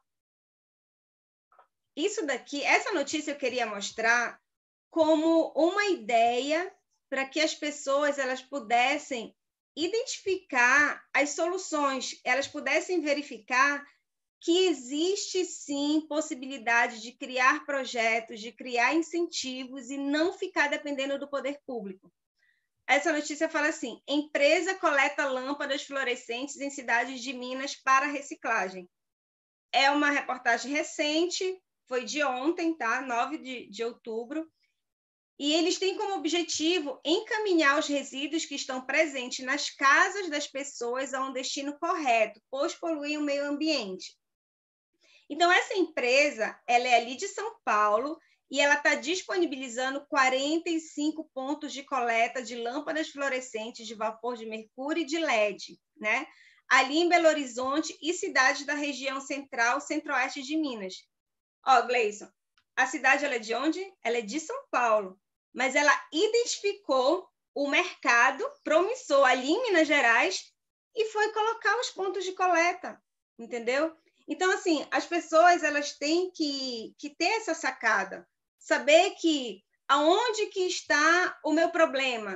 Isso daqui, essa notícia eu queria mostrar como uma ideia para que as pessoas elas pudessem identificar as soluções, elas pudessem verificar que existe, sim, possibilidade de criar projetos, de criar incentivos e não ficar dependendo do poder público. Essa notícia fala assim, empresa coleta lâmpadas fluorescentes em cidades de Minas para reciclagem. É uma reportagem recente, foi de ontem, tá? 9 de outubro, e eles têm como objetivo encaminhar os resíduos que estão presentes nas casas das pessoas a um destino correto, pois poluem o meio ambiente. Então, essa empresa, ela é ali de São Paulo e ela está disponibilizando 45 pontos de coleta de lâmpadas fluorescentes de vapor de mercúrio e de LED, né? Ali em Belo Horizonte e cidades da região central, centro-oeste de Minas. Ó, Gleison, a cidade ela é de onde? Ela é de São Paulo, mas ela identificou o mercado promissor ali em Minas Gerais e foi colocar os pontos de coleta, entendeu? Então, assim, as pessoas elas têm que ter essa sacada, saber que aonde que está o meu problema?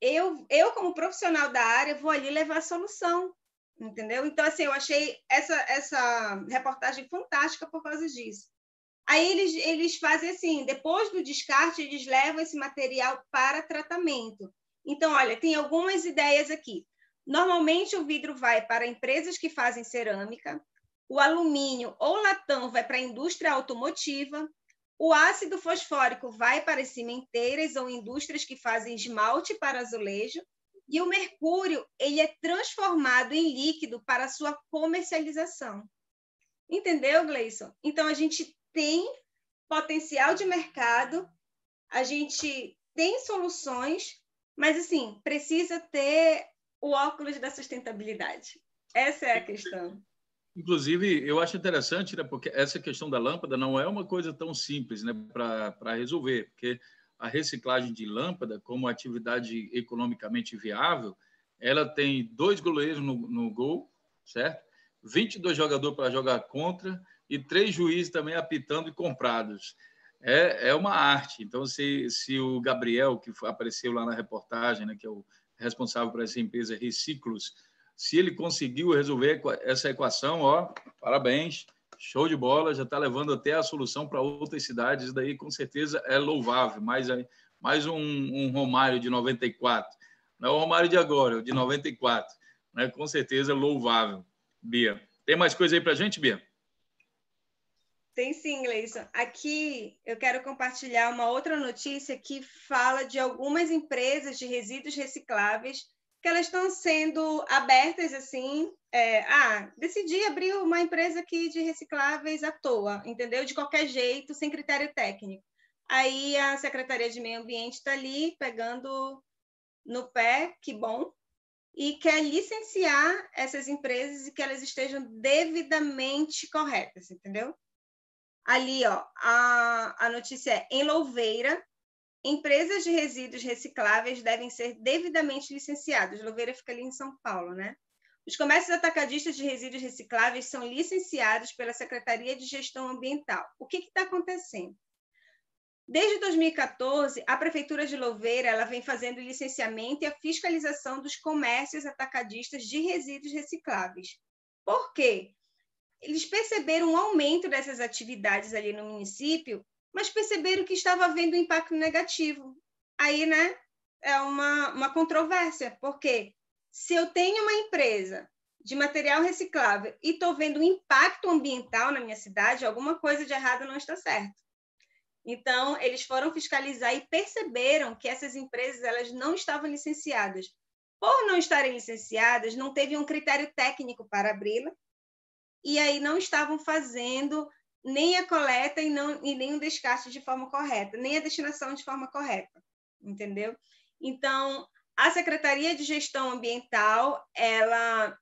eu como profissional da área, vou ali levar a solução, entendeu? Então, assim, eu achei essa reportagem fantástica por causa disso. Aí eles fazem assim, depois do descarte, eles levam esse material para tratamento. Então, olha, tem algumas ideias aqui. Normalmente, o vidro vai para empresas que fazem cerâmica, o alumínio ou latão vai para a indústria automotiva, o ácido fosfórico vai para as cimenteiras ou indústrias que fazem esmalte para azulejo, e o mercúrio ele é transformado em líquido para sua comercialização. Entendeu, Gleison? Então, a gente tem potencial de mercado, a gente tem soluções, mas, assim, precisa ter o óculos da sustentabilidade. Essa é a questão. Inclusive, eu acho interessante, né, porque essa questão da lâmpada não é uma coisa tão simples, né, para resolver, porque a reciclagem de lâmpada, como atividade economicamente viável, ela tem 2 goleiros no gol, certo? 22 jogadores para jogar contra e 3 juízes também apitando e comprados. É uma arte. Então, se o Gabriel, que apareceu lá na reportagem, né, que é o responsável por essa empresa Reciclos, se ele conseguiu resolver essa equação, ó, parabéns, show de bola, já está levando até a solução para outras cidades, isso daí com certeza é louvável. Mais um Romário de 94, não é o Romário de agora, é o de 94, né? Com certeza louvável. Bia, tem mais coisa aí para a gente, Bia? Tem sim, Gleison. Aqui eu quero compartilhar uma outra notícia que fala de algumas empresas de resíduos recicláveis que elas estão sendo abertas assim. Decidi abrir uma empresa aqui de recicláveis à toa, entendeu? De qualquer jeito, sem critério técnico. Aí a Secretaria de Meio Ambiente está ali pegando no pé, que bom, e quer licenciar essas empresas e que elas estejam devidamente corretas, entendeu? Ali, ó, a notícia é: em Louveira, empresas de resíduos recicláveis devem ser devidamente licenciadas. Louveira fica ali em São Paulo, né? Os comércios atacadistas de resíduos recicláveis são licenciados pela Secretaria de Gestão Ambiental. O que está acontecendo? Desde 2014, a Prefeitura de Louveira ela vem fazendo o licenciamento e a fiscalização dos comércios atacadistas de resíduos recicláveis. Por quê? Eles perceberam um aumento dessas atividades ali no município, mas perceberam que estava havendo um impacto negativo. Aí, né, é uma controvérsia, porque se eu tenho uma empresa de material reciclável e estou vendo um impacto ambiental na minha cidade, alguma coisa de errado não está certo. Então, eles foram fiscalizar e perceberam que essas empresas elas não estavam licenciadas. Por não estarem licenciadas, não teve um critério técnico para abri-la, e aí não estavam fazendo nem a coleta e nem o descarte de forma correta, nem a destinação de forma correta, entendeu? Então, a Secretaria de Gestão Ambiental, ela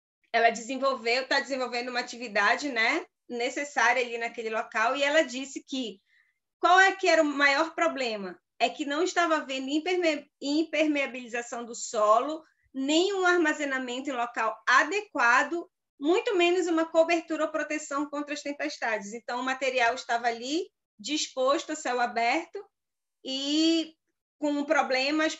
está desenvolvendo uma atividade, né, necessária ali naquele local, e ela disse que qual é que era o maior problema? É que não estava havendo impermeabilização do solo, nem um armazenamento em local adequado, muito menos uma cobertura ou proteção contra as tempestades. Então, o material estava ali, disposto a céu aberto e com problemas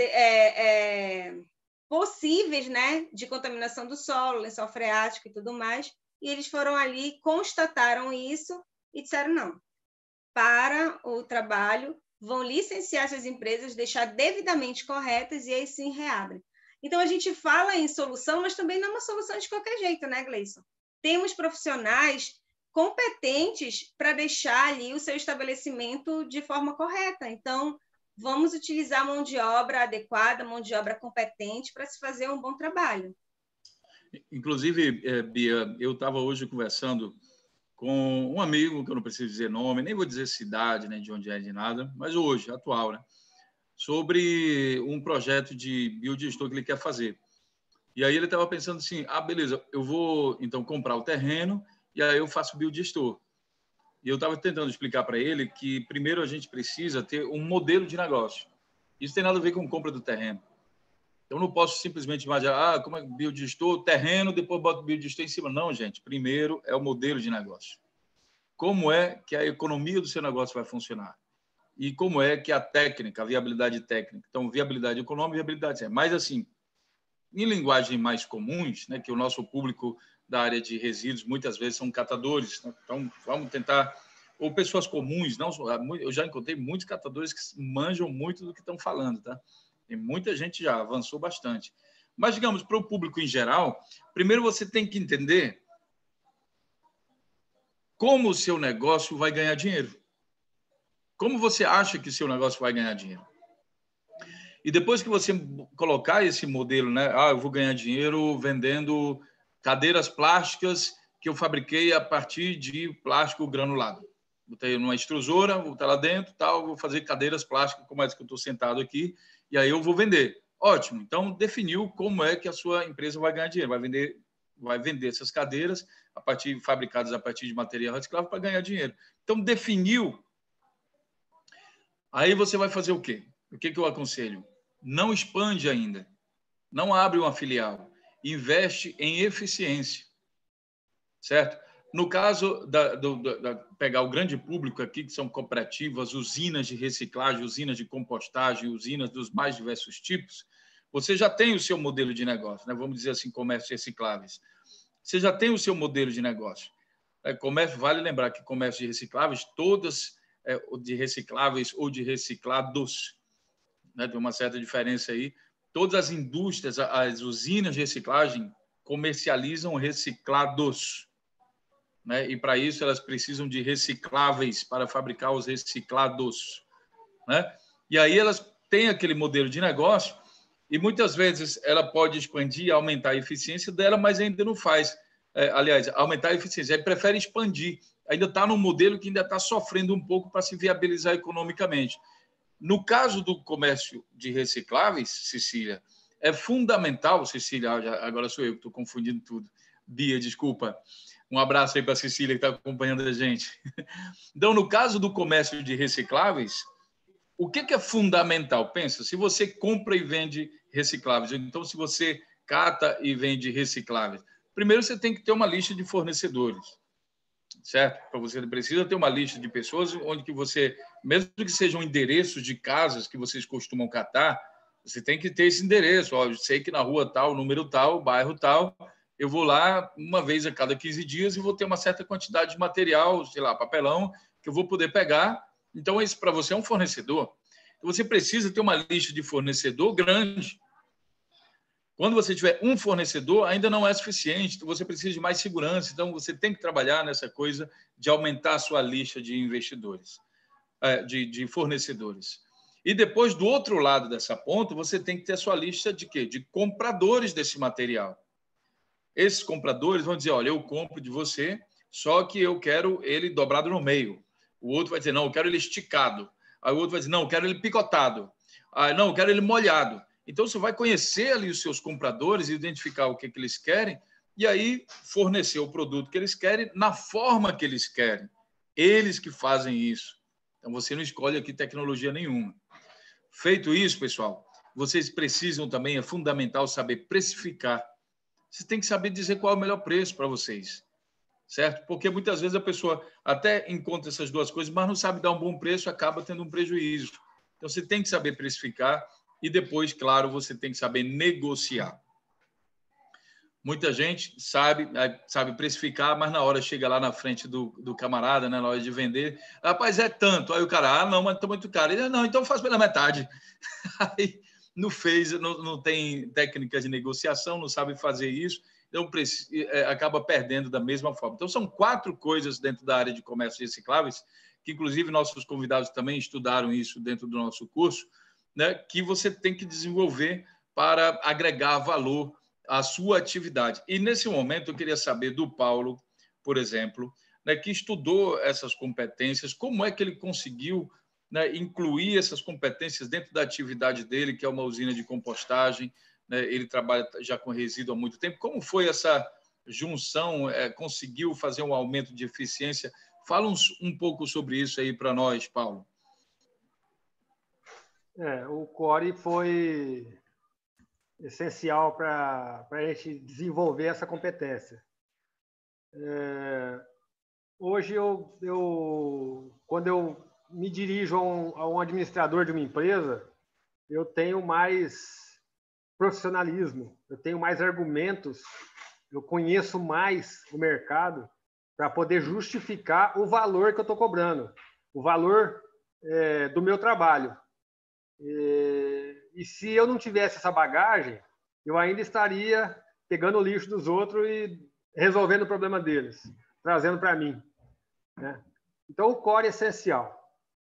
possíveis, né, de contaminação do solo, lençol freático e tudo mais. E eles foram ali, constataram isso e disseram não. Para o trabalho, vão licenciar essas empresas, deixar devidamente corretas e aí sim reabrem. Então, a gente fala em solução, mas também não é uma solução de qualquer jeito, né, Gleison? Temos profissionais competentes para deixar ali o seu estabelecimento de forma correta. Então, vamos utilizar mão de obra adequada, mão de obra competente para se fazer um bom trabalho. Inclusive, Bia, eu estava hoje conversando com um amigo, que eu não preciso dizer nome, nem vou dizer cidade, nem de onde é, de nada, mas hoje, atual, né? Sobre um projeto de biodigestor que ele quer fazer. E aí ele estava pensando assim, beleza, eu vou, então, comprar o terreno e aí eu faço biodigestor. E eu estava tentando explicar para ele que, primeiro, a gente precisa ter um modelo de negócio. Isso tem nada a ver com compra do terreno. Eu não posso simplesmente imaginar, como é biodigestor, terreno, depois boto biodigestor em cima. Não, gente. Primeiro é o modelo de negócio. Como é que a economia do seu negócio vai funcionar? e como é que a técnica, a viabilidade técnica. Então, viabilidade econômica, viabilidade técnica. Mas, assim, em linguagem mais comuns, né, que o nosso público da área de resíduos muitas vezes são catadores, né? Então, vamos tentar... Ou pessoas comuns, não, eu já encontrei muitos catadores que manjam muito do que estão falando, tá? Tem muita gente já avançou bastante. Mas, digamos, para o público em geral, primeiro você tem que entender como o seu negócio vai ganhar dinheiro. Como você acha que o seu negócio vai ganhar dinheiro? E depois que você colocar esse modelo, né? Eu vou ganhar dinheiro vendendo cadeiras plásticas que eu fabriquei a partir de plástico granulado. Botei numa extrusora, vou estar lá dentro, tal, vou fazer cadeiras plásticas como essa que eu estou sentado aqui, e aí eu vou vender. Ótimo. Então, definiu como é que a sua empresa vai ganhar dinheiro. Vai vender essas cadeiras fabricadas a partir de material reciclável para ganhar dinheiro. Então, definiu. Aí você vai fazer o quê? O que eu aconselho? Não expande ainda. Não abre uma filial. Investe em eficiência. Certo? No caso pegar o grande público aqui, que são cooperativas, usinas de reciclagem, usinas de compostagem, usinas dos mais diversos tipos, você já tem o seu modelo de negócio, né? Vamos dizer assim, comércio recicláveis. Você já tem o seu modelo de negócio. Comércio, vale lembrar que comércio de recicláveis, todas de recicláveis ou de reciclados, né? Tem uma certa diferença aí. Todas as indústrias, as usinas de reciclagem comercializam reciclados. Né? E para isso elas precisam de recicláveis para fabricar os reciclados, né? E aí elas têm aquele modelo de negócio e muitas vezes ela pode expandir, aumentar a eficiência dela, mas ainda não faz. Aliás, aumentar a eficiência, aí prefere expandir. Ainda está num modelo que ainda está sofrendo um pouco para se viabilizar economicamente. No caso do comércio de recicláveis, Cecília, é fundamental, Cecília, agora sou eu que estou confundindo tudo. Bia, desculpa. Um abraço aí para a Cecília, que está acompanhando a gente. Então, no caso do comércio de recicláveis, o que é fundamental? Pensa, se você compra e vende recicláveis, então se você cata e vende recicláveis, primeiro você tem que ter uma lista de fornecedores, certo? Você precisa ter uma lista de pessoas onde que você, mesmo que sejam endereços de casas que vocês costumam catar, você tem que ter esse endereço. Eu sei que na rua tal, número tal, bairro tal, eu vou lá uma vez a cada 15 dias e vou ter uma certa quantidade de material, sei lá, papelão, que eu vou poder pegar. Então, esse para você é um fornecedor. Você precisa ter uma lista de fornecedor grande. Quando você tiver um fornecedor, ainda não é suficiente, você precisa de mais segurança. Então, você tem que trabalhar nessa coisa de aumentar a sua lista de investidores, de fornecedores. E depois, do outro lado dessa ponta, você tem que ter a sua lista de quê? De compradores desse material. Esses compradores vão dizer, olha, eu compro de você, só que eu quero ele dobrado no meio. O outro vai dizer, não, eu quero ele esticado. Aí o outro vai dizer, não, eu quero ele picotado. Aí, não, eu quero ele molhado. Então, você vai conhecer ali os seus compradores, identificar o que eles querem e aí fornecer o produto que eles querem na forma que eles querem. Eles que fazem isso. Então, você não escolhe aqui tecnologia nenhuma. Feito isso, pessoal, vocês precisam também, é fundamental saber precificar. Você tem que saber dizer qual é o melhor preço para vocês, certo? Porque muitas vezes a pessoa até encontra essas duas coisas, mas não sabe dar um bom preço, acaba tendo um prejuízo. Então, você tem que saber precificar e depois, claro, você tem que saber negociar. Muita gente sabe precificar, mas na hora chega lá na frente do camarada, né, na hora de vender, rapaz, é tanto. Aí o cara, não, mas está muito caro. Ele, não, então faz pela metade. Aí não fez, não tem técnicas de negociação, não sabe fazer isso, então acaba perdendo da mesma forma. Então, são 4 coisas dentro da área de comércio recicláveis, que inclusive nossos convidados também estudaram isso dentro do nosso curso, né, que você tem que desenvolver para agregar valor à sua atividade. E, nesse momento, eu queria saber do Paulo, por exemplo, né, que estudou essas competências, como é que ele conseguiu, né, incluir essas competências dentro da atividade dele, que é uma usina de compostagem, né, ele trabalha já com resíduo há muito tempo. Como foi essa junção? Conseguiu fazer um aumento de eficiência? Fala um pouco sobre isso aí para nós, Paulo. O CORE foi essencial para a gente desenvolver essa competência. Hoje, quando eu me dirijo a um administrador de uma empresa, eu tenho mais profissionalismo, eu tenho mais argumentos, eu conheço mais o mercado para poder justificar o valor que eu estou cobrando, o valor do meu trabalho. E se eu não tivesse essa bagagem, eu ainda estaria pegando o lixo dos outros e resolvendo o problema deles, trazendo para mim, né? Então, o core é essencial.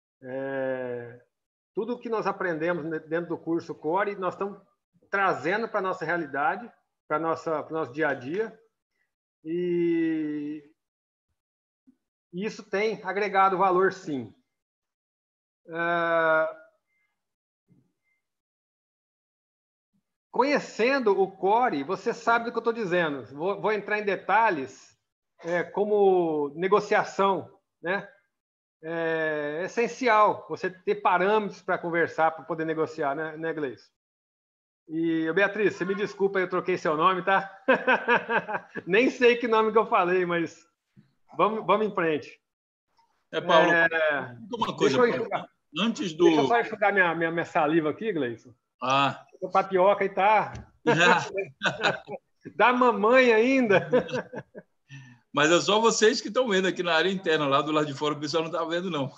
Tudo que nós aprendemos dentro do curso core, nós estamos trazendo para a nossa realidade, para o nosso dia a dia. E isso tem agregado valor, sim. Conhecendo o core, você sabe do que eu estou dizendo. Vou entrar em detalhes, como negociação, né? É essencial você ter parâmetros para conversar, para poder negociar, né, Gleice? E, Beatriz, você me desculpa, eu troquei seu nome, tá? Nem sei que nome que eu falei, mas vamos em frente. Paulo, uma coisa. Antes do... Deixa eu só enxugar minha saliva aqui, Gleice. O tapioca e tá... Da mamãe ainda. Mas é só vocês que estão vendo aqui na área interna, lá do lado de fora, o pessoal não está vendo, não.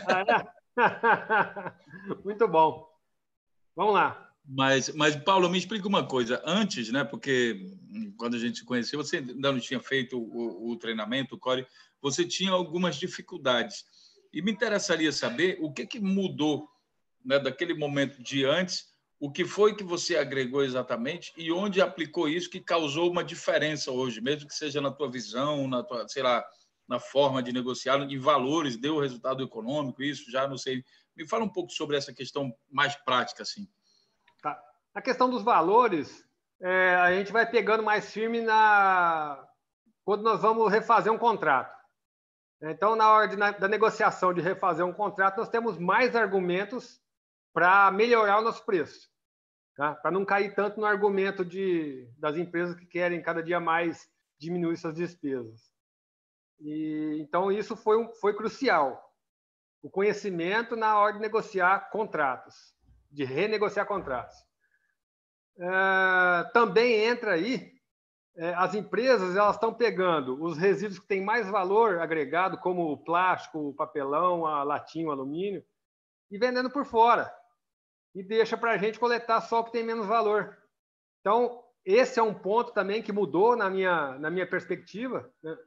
Muito bom. Vamos lá. Mas, Paulo, me explica uma coisa. Antes, né, porque quando a gente se conheceu, você ainda não tinha feito o treinamento, o core, você tinha algumas dificuldades. E me interessaria saber o que mudou, né, daquele momento de antes, o que foi que você agregou exatamente e onde aplicou isso que causou uma diferença hoje, mesmo que seja na tua visão, na tua, sei lá, na forma de negociar, em valores, deu resultado econômico, isso já não sei. Me fala um pouco sobre essa questão mais prática, assim. Tá. A questão dos valores, a gente vai pegando mais firme quando nós vamos refazer um contrato. Então, na hora da negociação de refazer um contrato, nós temos mais argumentos para melhorar o nosso preço, tá? Para não cair tanto no argumento das empresas que querem cada dia mais diminuir suas despesas. Então, isso foi crucial. O conhecimento na hora de negociar contratos, de renegociar contratos. Também entra aí, as empresas elas estão pegando os resíduos que têm mais valor agregado, como o plástico, o papelão, a latinha, o alumínio, e vendendo por fora. E deixa para a gente coletar só o que tem menos valor. Então, esse é um ponto também que mudou na minha perspectiva, né?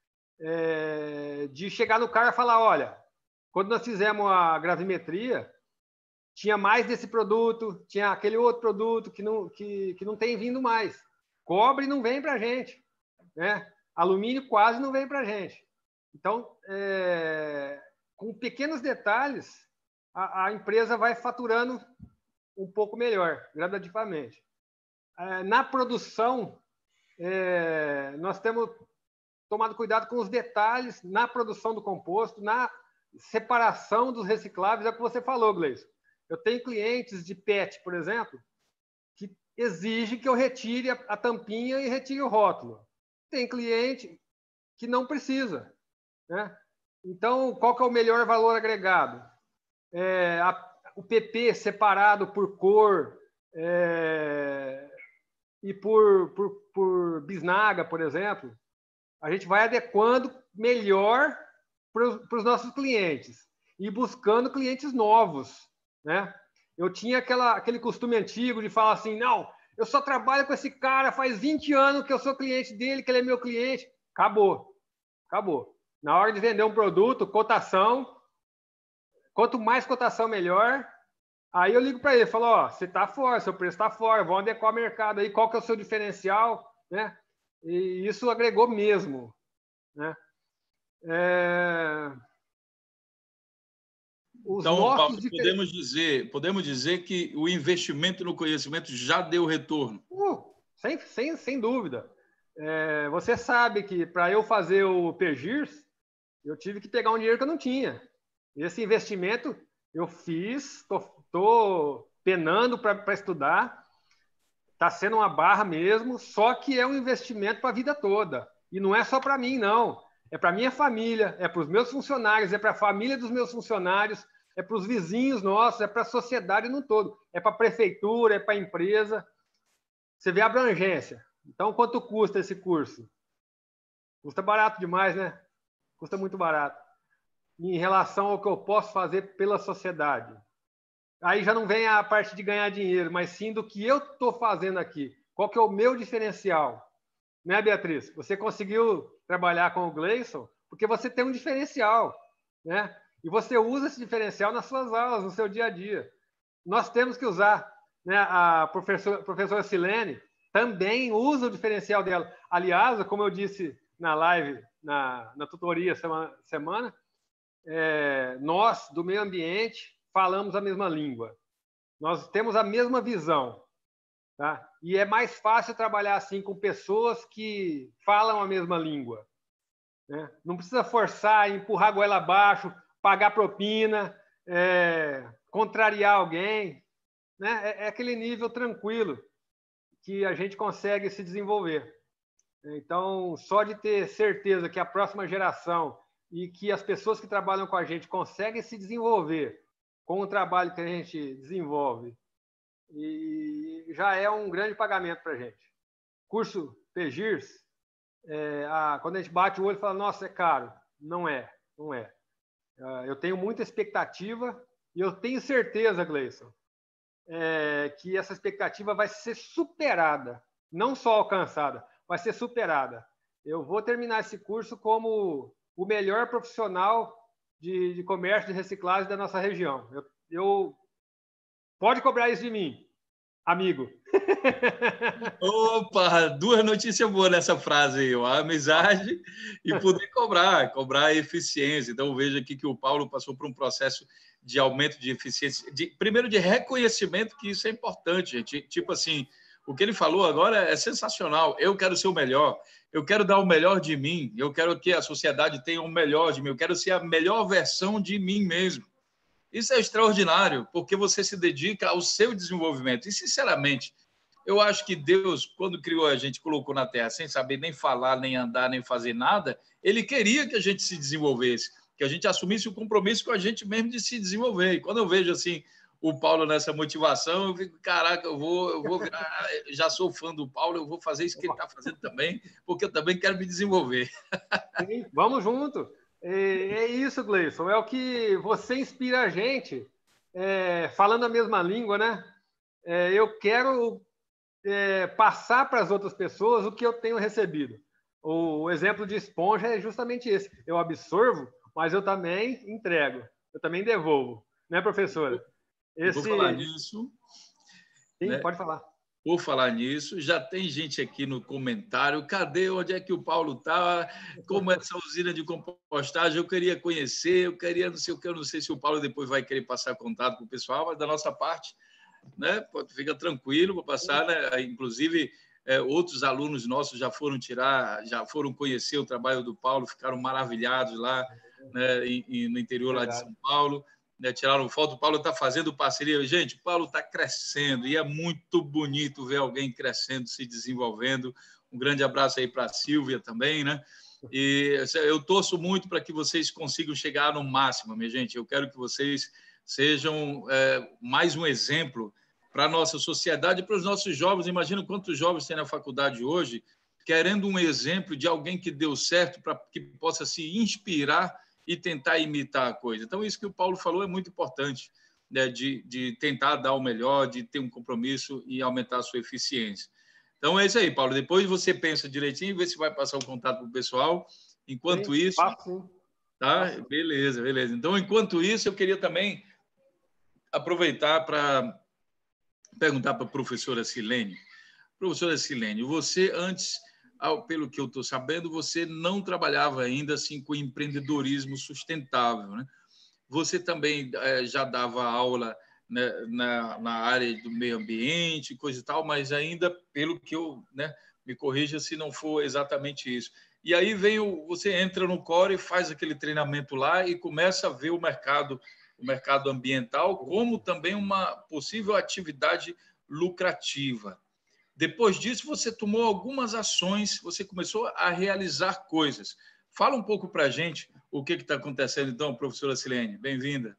De chegar no cara e falar, olha, quando nós fizemos a gravimetria, tinha mais desse produto, tinha aquele outro produto que não tem vindo mais. Cobre não vem para a gente, né? Alumínio quase não vem para a gente. Então, com pequenos detalhes, a empresa vai faturando um pouco melhor, gradativamente. Na produção, nós temos tomado cuidado com os detalhes na produção do composto, na separação dos recicláveis, é o que você falou, Gleice. Eu tenho clientes de PET, por exemplo, que exigem que eu retire a tampinha e retire o rótulo. Tem cliente que não precisa, né? Então, qual que é o melhor valor agregado? O PP separado por cor e por bisnaga, por exemplo, a gente vai adequando melhor para os nossos clientes e buscando clientes novos, né? Eu tinha aquele costume antigo de falar assim, não, eu só trabalho com esse cara, faz 20 anos que eu sou cliente dele, que ele é meu cliente. Acabou. Na hora de vender um produto, cotação, quanto mais cotação, melhor. Aí eu ligo para ele, falo, ó, você está fora, seu preço está fora, vamos adequar o mercado aí, qual que é o seu diferencial, né? E isso agregou mesmo, né? Então, Paulo, podemos dizer que o investimento no conhecimento já deu retorno. Sem dúvida. Você sabe que para eu fazer o PGIRS, eu tive que pegar um dinheiro que eu não tinha. Esse investimento eu fiz, estou penando para estudar, está sendo uma barra mesmo, só que é um investimento para a vida toda. E não é só para mim, não. É para minha família, é para os meus funcionários, é para a família dos meus funcionários, é para os vizinhos nossos, é para a sociedade no todo, é para a prefeitura, é para a empresa. Você vê a abrangência. Então, quanto custa esse curso? Custa barato demais, né? Custa muito barato. Em relação ao que eu posso fazer pela sociedade. Aí já não vem a parte de ganhar dinheiro, mas sim do que eu estou fazendo aqui. Qual que é o meu diferencial? Né, Beatriz? Você conseguiu trabalhar com o Gleison porque você tem um diferencial, né? E você usa esse diferencial nas suas aulas, no seu dia a dia. Nós temos que usar, né? A professora Silene também usa o diferencial dela. Aliás, como eu disse na live, na tutoria semana, nós, do meio ambiente, falamos a mesma língua. Nós temos a mesma visão. Tá? E é mais fácil trabalhar assim com pessoas que falam a mesma língua. Né? Não precisa forçar, empurrar a goela abaixo, pagar propina, contrariar alguém. Né? É aquele nível tranquilo que a gente consegue se desenvolver. Então, só de ter certeza que a próxima geração e que as pessoas que trabalham com a gente conseguem se desenvolver com o trabalho que a gente desenvolve, e já é um grande pagamento para a gente. Curso PGIRS, quando a gente bate o olho e fala, nossa, é caro. Não é, não é. Eu tenho muita expectativa e eu tenho certeza, Gleison, que essa expectativa vai ser superada, não só alcançada, vai ser superada. Eu vou terminar esse curso como o melhor profissional de comércio de reciclagem da nossa região. Pode cobrar isso de mim, amigo. Opa, duas notícias boas nessa frase aí, a amizade e poder cobrar a eficiência. Então, veja aqui que o Paulo passou por um processo de aumento de eficiência, primeiro de reconhecimento, que isso é importante, gente. Tipo assim, o que ele falou agora é sensacional. Eu quero ser o melhor, eu quero dar o melhor de mim, eu quero que a sociedade tenha o melhor de mim, eu quero ser a melhor versão de mim mesmo. Isso é extraordinário, porque você se dedica ao seu desenvolvimento. E, sinceramente, eu acho que Deus, quando criou a gente, colocou na Terra sem saber nem falar, nem andar, nem fazer nada, Ele queria que a gente se desenvolvesse, que a gente assumisse o compromisso com a gente mesmo de se desenvolver. E quando eu vejo assim o Paulo nessa motivação, eu fico, caraca, eu vou virar, já sou fã do Paulo, eu vou fazer isso que ele está fazendo também, porque eu também quero me desenvolver. Sim, vamos junto. É isso, Gleison, é o que você inspira a gente, falando a mesma língua, né? Eu quero passar para as outras pessoas o que eu tenho recebido. O exemplo de esponja é justamente esse. Eu absorvo, mas eu também entrego, eu também devolvo. Né, professora? Vou falar nisso. Sim, né? Pode falar. Por falar nisso, já tem gente aqui no comentário. Cadê? Onde é que o Paulo está? Como é essa usina de compostagem? Eu queria conhecer, eu queria não sei o que. Eu não sei se o Paulo depois vai querer passar contato para o pessoal, mas da nossa parte, né? Fica tranquilo para passar, né? Inclusive, outros alunos nossos já foram conhecer o trabalho do Paulo, ficaram maravilhados lá, né? No interior lá de São Paulo. Né, tiraram foto, o Paulo está fazendo parceria. Gente, o Paulo está crescendo e é muito bonito ver alguém crescendo, se desenvolvendo. Um grande abraço aí para a Silvia também, né? E eu torço muito para que vocês consigam chegar no máximo, minha gente. Eu quero que vocês sejam mais um exemplo para a nossa sociedade e para os nossos jovens. Imagina quantos jovens tem na faculdade hoje querendo um exemplo de alguém que deu certo para que possa se inspirar e tentar imitar a coisa. Então, isso que o Paulo falou é muito importante, né? de tentar dar o melhor, de ter um compromisso e aumentar a sua eficiência. Então, é isso aí, Paulo. Depois você pensa direitinho, vê se vai passar o contato para o pessoal. Enquanto sim, isso... Passo. Tá? Beleza, beleza. Então, enquanto isso, eu queria também aproveitar para perguntar para a professora Silene. Professora Silene, você antes... pelo que eu estou sabendo, você não trabalhava ainda assim com empreendedorismo sustentável, né? Você também já dava aula, né, na área do meio ambiente, coisa e tal, mas ainda, pelo que eu, né, me corrija se não for exatamente isso. E aí você entra no Core e faz aquele treinamento lá e começa a ver o mercado ambiental como também uma possível atividade lucrativa. Depois disso, você tomou algumas ações, você começou a realizar coisas. Fala um pouco para a gente o que está acontecendo, então, professora Silene. Bem-vinda.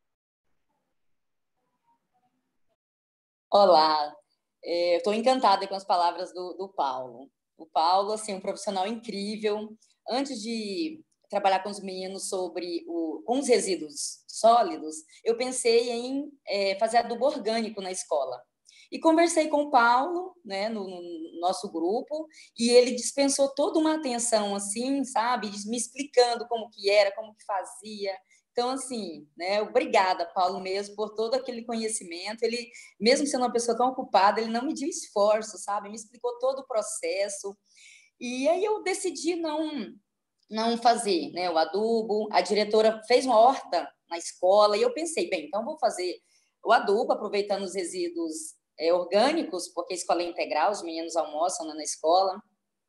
Olá, estou encantada com as palavras do Paulo. O Paulo, assim, um profissional incrível. Antes de trabalhar com os meninos com os resíduos sólidos, eu pensei em fazer adubo orgânico na escola. E conversei com o Paulo, né, no nosso grupo, e ele dispensou toda uma atenção, assim, sabe, me explicando como que era, como que fazia. Então, assim, né, obrigada, Paulo, mesmo, por todo aquele conhecimento. Ele, mesmo sendo uma pessoa tão ocupada, ele não mediu esforço, sabe, me explicou todo o processo. E aí eu decidi não fazer, né, o adubo. A diretora fez uma horta na escola, e eu pensei, bem, então vou fazer o adubo, aproveitando os resíduos orgânicos, porque a escola é integral, os meninos almoçam na escola.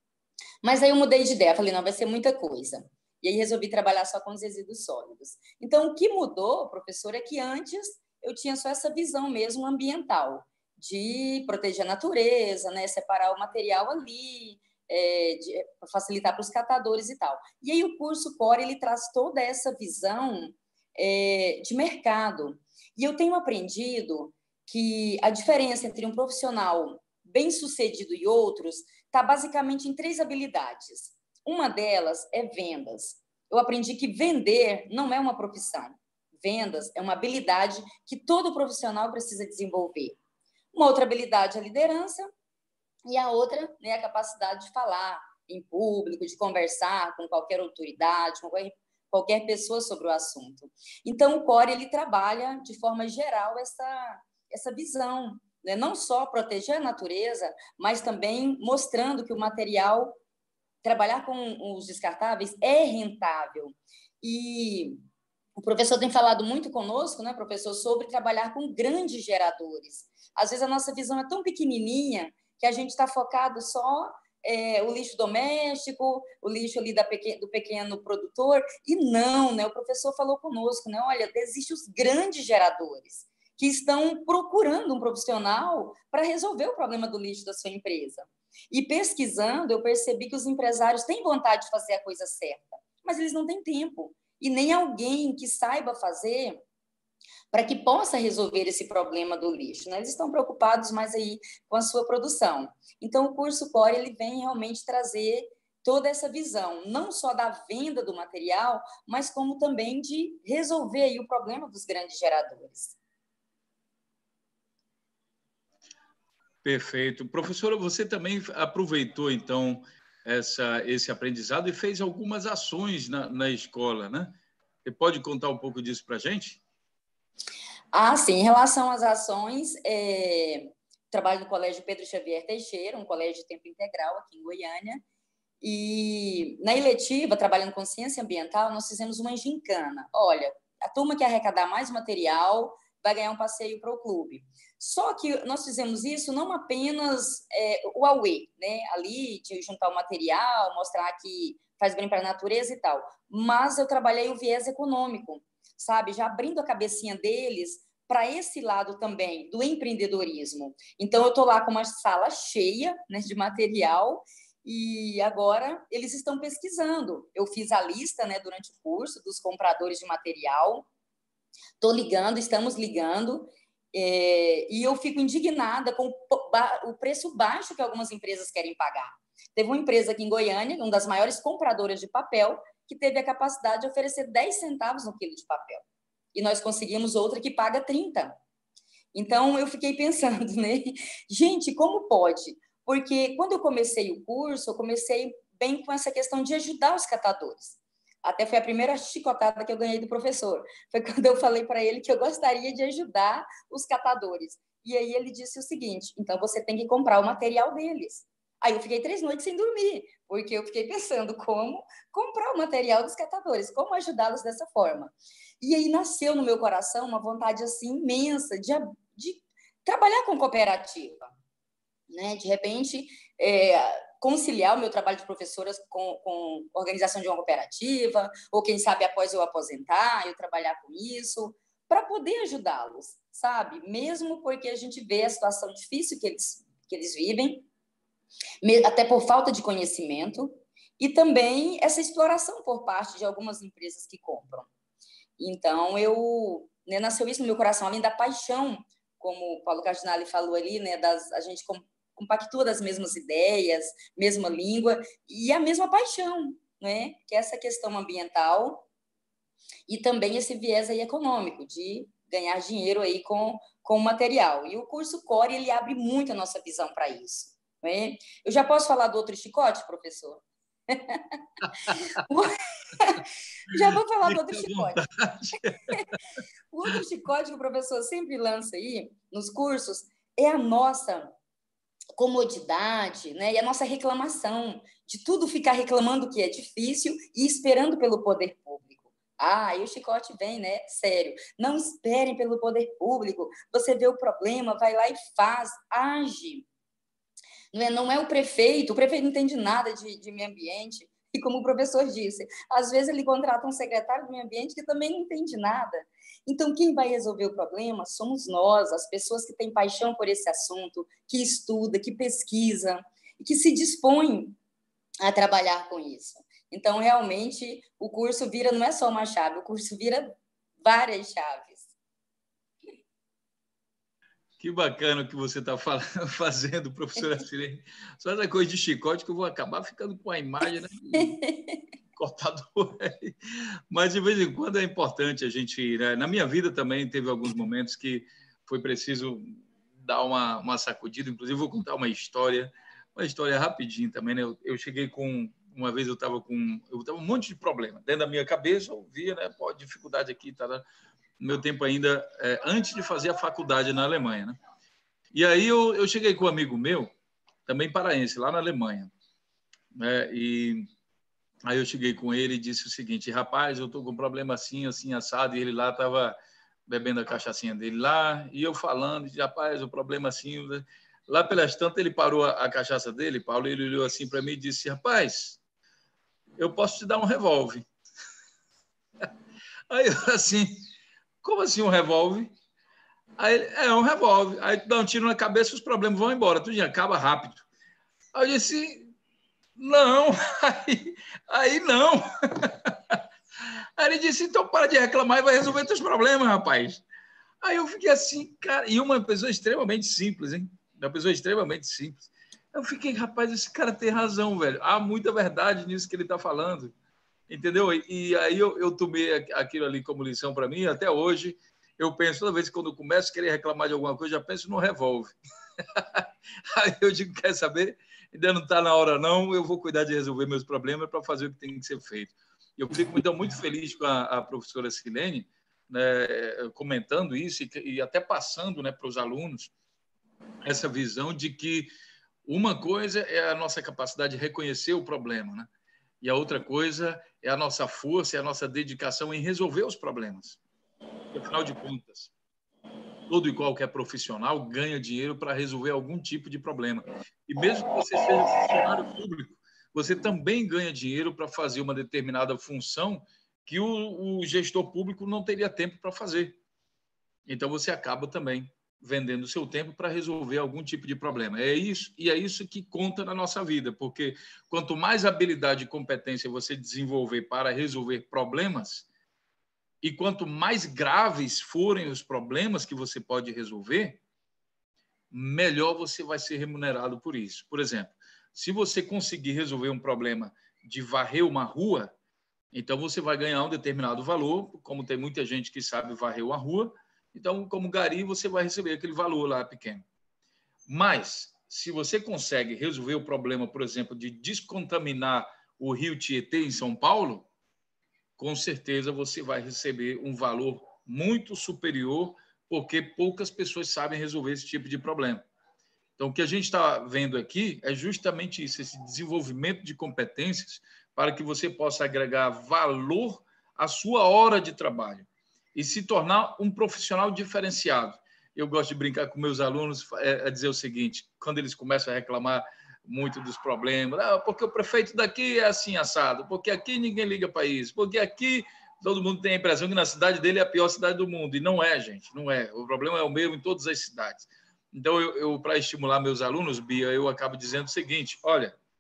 Mas aí eu mudei de ideia, falei, não, vai ser muita coisa. E aí resolvi trabalhar só com os resíduos sólidos. Então, o que mudou, professor, é que antes eu tinha só essa visão mesmo ambiental, de proteger a natureza, né, separar o material ali, para facilitar para os catadores e tal. E aí o curso Core, ele traz toda essa visão de mercado. E eu tenho aprendido que a diferença entre um profissional bem-sucedido e outros está basicamente em 3 habilidades. Uma delas é vendas. Eu aprendi que vender não é uma profissão. Vendas é uma habilidade que todo profissional precisa desenvolver. Uma outra habilidade é a liderança e a outra é a capacidade de falar em público, de conversar com qualquer autoridade, com qualquer pessoa sobre o assunto. Então, o Core, ele trabalha de forma geral essa visão, né? Não só proteger a natureza, mas também mostrando que o material, trabalhar com os descartáveis é rentável. E o professor tem falado muito conosco, né, professor, sobre trabalhar com grandes geradores. Às vezes a nossa visão é tão pequenininha que a gente está focado só o lixo doméstico, o lixo ali do pequeno produtor, e não, né? O professor falou conosco, né? Olha, existem os grandes geradores que estão procurando um profissional para resolver o problema do lixo da sua empresa. E pesquisando, eu percebi que os empresários têm vontade de fazer a coisa certa, mas eles não têm tempo e nem alguém que saiba fazer para que possa resolver esse problema do lixo, né? Eles estão preocupados mais aí com a sua produção. Então, o curso Core, ele vem realmente trazer toda essa visão, não só da venda do material, mas como também de resolver aí o problema dos grandes geradores. Perfeito. Professora, você também aproveitou, então, esse aprendizado e fez algumas ações na escola, né? Você pode contar um pouco disso para a gente? Sim. Em relação às ações, trabalho no Colégio Pedro Xavier Teixeira, um colégio de tempo integral aqui em Goiânia, e na eletiva, trabalhando com ciência ambiental, nós fizemos uma gincana. Olha, a turma que arrecadar mais material vai ganhar um passeio para o clube. Só que nós fizemos isso não apenas o Aue, né? Ali de juntar o material, mostrar que faz bem para a natureza e tal, mas eu trabalhei o viés econômico, sabe? Já abrindo a cabecinha deles para esse lado também do empreendedorismo. Então, eu estou lá com uma sala cheia, né, de material, e agora eles estão pesquisando. Eu fiz a lista, né, durante o curso dos compradores de material. Estamos ligando, e eu fico indignada com o preço baixo que algumas empresas querem pagar. Teve uma empresa aqui em Goiânia, uma das maiores compradoras de papel, que teve a capacidade de oferecer 10 centavos no quilo de papel. E nós conseguimos outra que paga 30. Então, eu fiquei pensando, né? Gente, como pode? Porque quando eu comecei o curso, eu comecei bem com essa questão de ajudar os catadores. Até foi a primeira chicotada que eu ganhei do professor. Foi quando eu falei para ele que eu gostaria de ajudar os catadores. E aí ele disse o seguinte, então você tem que comprar o material deles. Aí eu fiquei 3 noites sem dormir, porque eu fiquei pensando como comprar o material dos catadores, como ajudá-los dessa forma. E aí nasceu no meu coração uma vontade assim imensa de trabalhar com cooperativa, né? De repente, conciliar o meu trabalho de professora com organização de uma cooperativa, ou quem sabe após eu aposentar, eu trabalhar com isso, para poder ajudá-los, sabe? Mesmo porque a gente vê a situação difícil que eles vivem, até por falta de conhecimento. e também essa exploração por parte de algumas empresas que compram. Então, né, nasceu isso no meu coração, além da paixão, como o Paulo Cardinale falou ali, né, a gente compactua das mesmas ideias, mesma língua e a mesma paixão, né, que é essa questão ambiental e também esse viés aí econômico, de ganhar dinheiro aí com o material. E o curso Core, ele abre muito a nossa visão para isso, né? Eu já posso falar do outro chicote, professor? Já vou falar do outro chicote. O outro chicote que o professor sempre lança aí nos cursos é a nossa comodidade, né? E a nossa reclamação, de tudo ficar reclamando que é difícil e esperando pelo poder público. Aí o chicote vem, né? Sério. Não esperem pelo poder público. Você vê o problema, vai lá e faz, age. Não é o prefeito não entende nada de meio ambiente. E como o professor disse, às vezes ele contrata um secretário do meio ambiente que também não entende nada. Então, quem vai resolver o problema somos nós, as pessoas que têm paixão por esse assunto, que estuda, que pesquisa e que se dispõem a trabalhar com isso. Então, realmente, o curso não é só uma chave, o curso vira várias chaves. Que bacana o que você está fazendo, professora Sirene. Só essa coisa de chicote que eu vou acabar ficando com a imagem, né? Cortador. Mas, de vez em quando, é importante a gente ir, né? Na minha vida também teve alguns momentos que foi preciso dar uma sacudida. Inclusive, vou contar uma história rapidinho também, né? Eu cheguei com... Uma vez eu estava com um monte de problema. Dentro da minha cabeça, eu via, né? Pô, dificuldade aqui, tá, no meu tempo ainda, antes de fazer a faculdade na Alemanha, né? E aí eu cheguei com um amigo meu, também paraense, lá na Alemanha, né? E aí eu cheguei com ele e disse o seguinte: rapaz, eu estou com um problema assim, assim, assado, e ele lá estava bebendo a cachaçinha dele lá, e eu falando, e, rapaz, o problema assim... Lá pelas tantas, ele parou a cachaça dele, Paulo, ele olhou assim para mim e disse: rapaz, eu posso te dar um revólver. Aí eu assim, como assim um revólver? Aí ele, um revólver. Aí tu dá um tiro na cabeça e os problemas vão embora, tudo acaba rápido. Aí eu disse, não, aí não. Aí ele disse, então para de reclamar e vai resolver teus problemas, rapaz. Aí eu fiquei assim, cara, e uma pessoa extremamente simples, hein? Uma pessoa extremamente simples. Eu fiquei, rapaz, esse cara tem razão, velho. Há muita verdade nisso que ele está falando. Entendeu? E aí eu tomei aquilo ali como lição para mim. Até hoje, eu penso, toda vez que quando eu começo a querer reclamar de alguma coisa, já penso no revólver. Aí eu digo, quer saber? Ainda não está na hora, não. Eu vou cuidar de resolver meus problemas para fazer o que tem que ser feito. Eu fico então, muito feliz com a professora Silene, né, comentando isso e até passando, né, para os alunos essa visão de que uma coisa é a nossa capacidade de reconhecer o problema, né? E a outra coisa é a nossa força, é a nossa dedicação em resolver os problemas. Porque, afinal de contas, todo e qualquer profissional ganha dinheiro para resolver algum tipo de problema. E mesmo que você seja funcionário público, você também ganha dinheiro para fazer uma determinada função que o gestor público não teria tempo para fazer. Então, você acaba também vendendo o seu tempo para resolver algum tipo de problema. É isso que conta na nossa vida, porque quanto mais habilidade e competência você desenvolver para resolver problemas, e quanto mais graves forem os problemas que você pode resolver, melhor você vai ser remunerado por isso. Por exemplo, se você conseguir resolver um problema de varrer uma rua, então você vai ganhar um determinado valor, como tem muita gente que sabe varrer uma rua, então, como gari, você vai receber aquele valor lá pequeno. Mas, se você consegue resolver o problema, por exemplo, de descontaminar o rio Tietê em São Paulo, com certeza você vai receber um valor muito superior, porque poucas pessoas sabem resolver esse tipo de problema. Então, o que a gente está vendo aqui é justamente isso, esse desenvolvimento de competências para que você possa agregar valor à sua hora de trabalho e se tornar um profissional diferenciado. Eu gosto de brincar com meus alunos, dizer o seguinte, quando eles começam a reclamar muito dos problemas, porque o prefeito daqui é assim assado, porque aqui ninguém liga para isso, porque aqui todo mundo tem a impressão que na cidade dele é a pior cidade do mundo, e não é, gente, não é. O problema é o mesmo em todas as cidades. Então, eu para estimular meus alunos, Bia, eu acabo dizendo o seguinte, olha,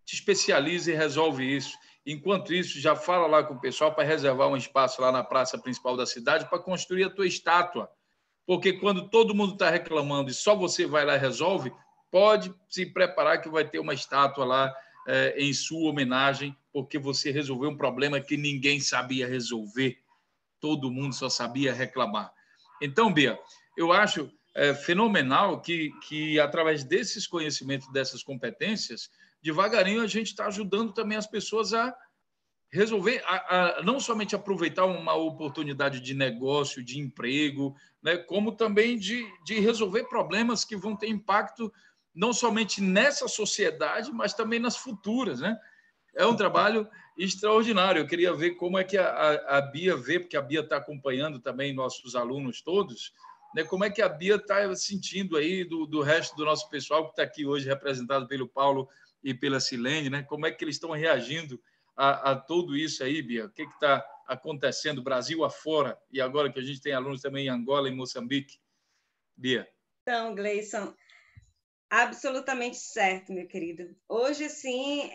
te especializa e resolve isso. Enquanto isso, já fala lá com o pessoal para reservar um espaço lá na praça principal da cidade para construir a tua estátua. Porque quando todo mundo está reclamando e só você vai lá e resolve, pode se preparar que vai ter uma estátua lá em sua homenagem, porque você resolveu um problema que ninguém sabia resolver. Todo mundo só sabia reclamar. Então, Bia, eu acho fenomenal que, através desses conhecimentos, dessas competências, devagarinho a gente está ajudando também as pessoas a resolver, não somente aproveitar uma oportunidade de negócio, de emprego, né, como também de resolver problemas que vão ter impacto não somente nessa sociedade, mas também nas futuras, né? É um trabalho extraordinário. Eu queria ver como é que a Bia vê, porque a Bia está acompanhando também nossos alunos todos, né? Como é que a Bia está sentindo aí do resto do nosso pessoal que está aqui hoje, representado pelo Paulo e pela Silene, né? Como é que eles estão reagindo a tudo isso aí, Bia? O que está acontecendo Brasil afora? E agora que a gente tem alunos também em Angola e Moçambique. Bia. Então, Gleison, absolutamente certo, meu querido. Hoje, assim,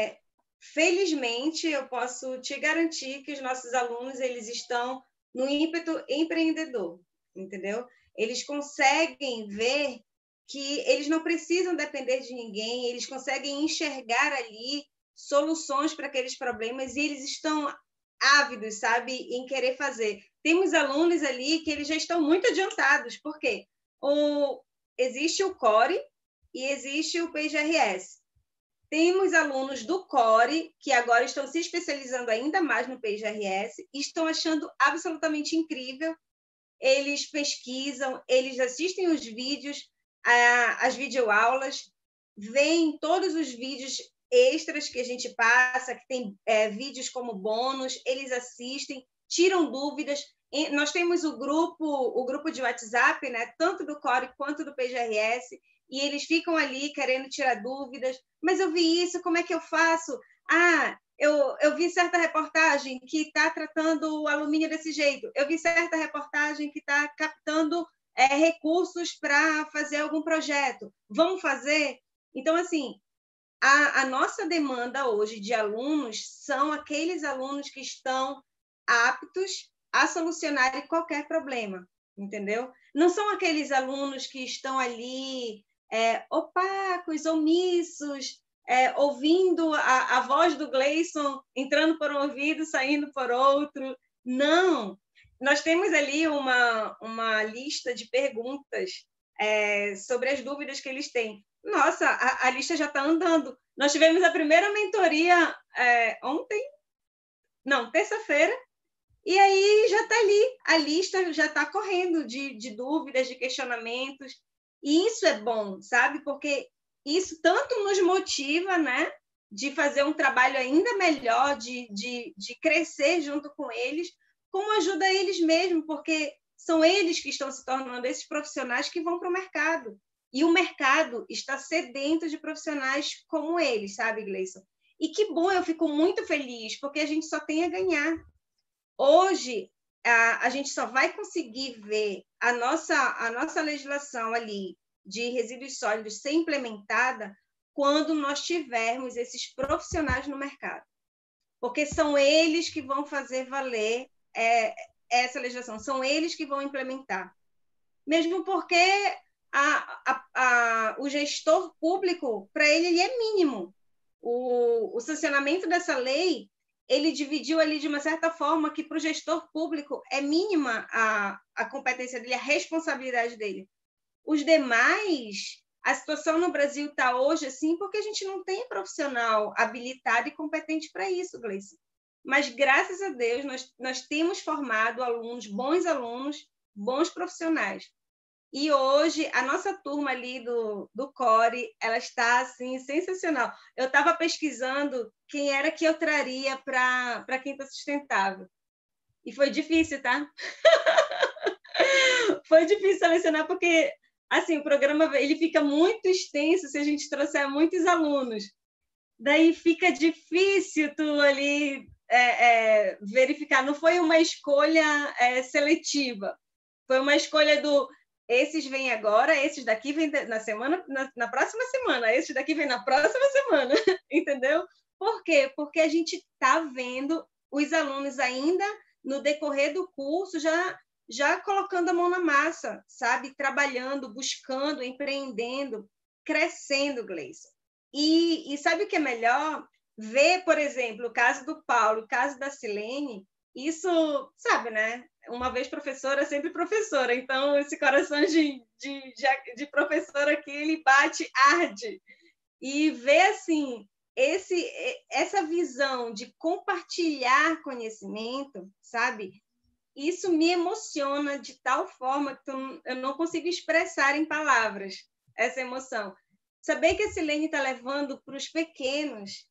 felizmente, eu posso te garantir que os nossos alunos eles estão no ímpeto empreendedor, entendeu? Eles conseguem ver que eles não precisam depender de ninguém, eles conseguem enxergar ali soluções para aqueles problemas e eles estão ávidos, sabe, em querer fazer. Temos alunos ali que eles já estão muito adiantados, por quê? Existe o CORE e existe o PGRS. Temos alunos do CORE que agora estão se especializando ainda mais no PGRS e estão achando absolutamente incrível. Eles pesquisam, eles assistem os vídeos, as videoaulas, veem todos os vídeos extras que a gente passa, que tem vídeos como bônus, eles assistem, tiram dúvidas. Nós temos o grupo de WhatsApp, né, tanto do CORE quanto do PGRS, e eles ficam ali querendo tirar dúvidas. Mas eu vi isso, como é que eu faço? Eu vi certa reportagem que está tratando o alumínio desse jeito. Eu vi certa reportagem que está captando recursos para fazer algum projeto. Vamos fazer? Então, assim, a nossa demanda hoje de alunos são aqueles alunos que estão aptos a solucionar qualquer problema, entendeu? Não são aqueles alunos que estão ali opacos, omissos, ouvindo a voz do Gleison entrando por um ouvido, saindo por outro. Não! Nós temos ali uma lista de perguntas sobre as dúvidas que eles têm. Nossa, a lista já está andando. Nós tivemos a primeira mentoria terça-feira, e aí já está ali, a lista já está correndo de dúvidas, de questionamentos, e isso é bom, sabe? Porque isso tanto nos motiva, né, de fazer um trabalho ainda melhor, de crescer junto com eles, como ajuda eles mesmo, porque são eles que estão se tornando esses profissionais que vão para o mercado. E o mercado está sedento de profissionais como eles, sabe, Gleison? E que bom, eu fico muito feliz, porque a gente só tem a ganhar. Hoje, a gente só vai conseguir ver a nossa legislação ali de resíduos sólidos ser implementada quando nós tivermos esses profissionais no mercado. Porque são eles que vão fazer valer essa legislação, são eles que vão implementar. Mesmo porque o gestor público, para ele é mínimo. O sancionamento dessa lei, ele dividiu ali de uma certa forma que para o gestor público é mínima a competência dele, a responsabilidade dele. Os demais, a situação no Brasil está hoje assim porque a gente não tem profissional habilitado e competente para isso, Gleison. Mas, graças a Deus, nós temos formado alunos, bons profissionais. E hoje, a nossa turma ali do CORE, ela está, assim, sensacional. Eu estava pesquisando quem era que eu traria para Quinta Sustentável. E foi difícil, tá? Foi difícil selecionar, porque, assim, o programa ele fica muito extenso se a gente trouxer muitos alunos. Daí fica difícil tu ali verificar. Não foi uma escolha seletiva. Foi uma escolha Esses vêm agora, esses daqui vêm na próxima semana, esses daqui vêm na próxima semana, entendeu? Por quê? Porque a gente está vendo os alunos ainda, no decorrer do curso, já colocando a mão na massa, sabe? Trabalhando, buscando, empreendendo, crescendo, Gleison. E sabe o que é melhor? Ver, por exemplo, o caso do Paulo, o caso da Silene, isso, sabe, né? Uma vez professora, sempre professora. Então, esse coração de professora aqui, ele bate, arde. E ver, assim, essa visão de compartilhar conhecimento, sabe? Isso me emociona de tal forma que eu não consigo expressar em palavras essa emoção. Saber que a Silene está levando para os pequenos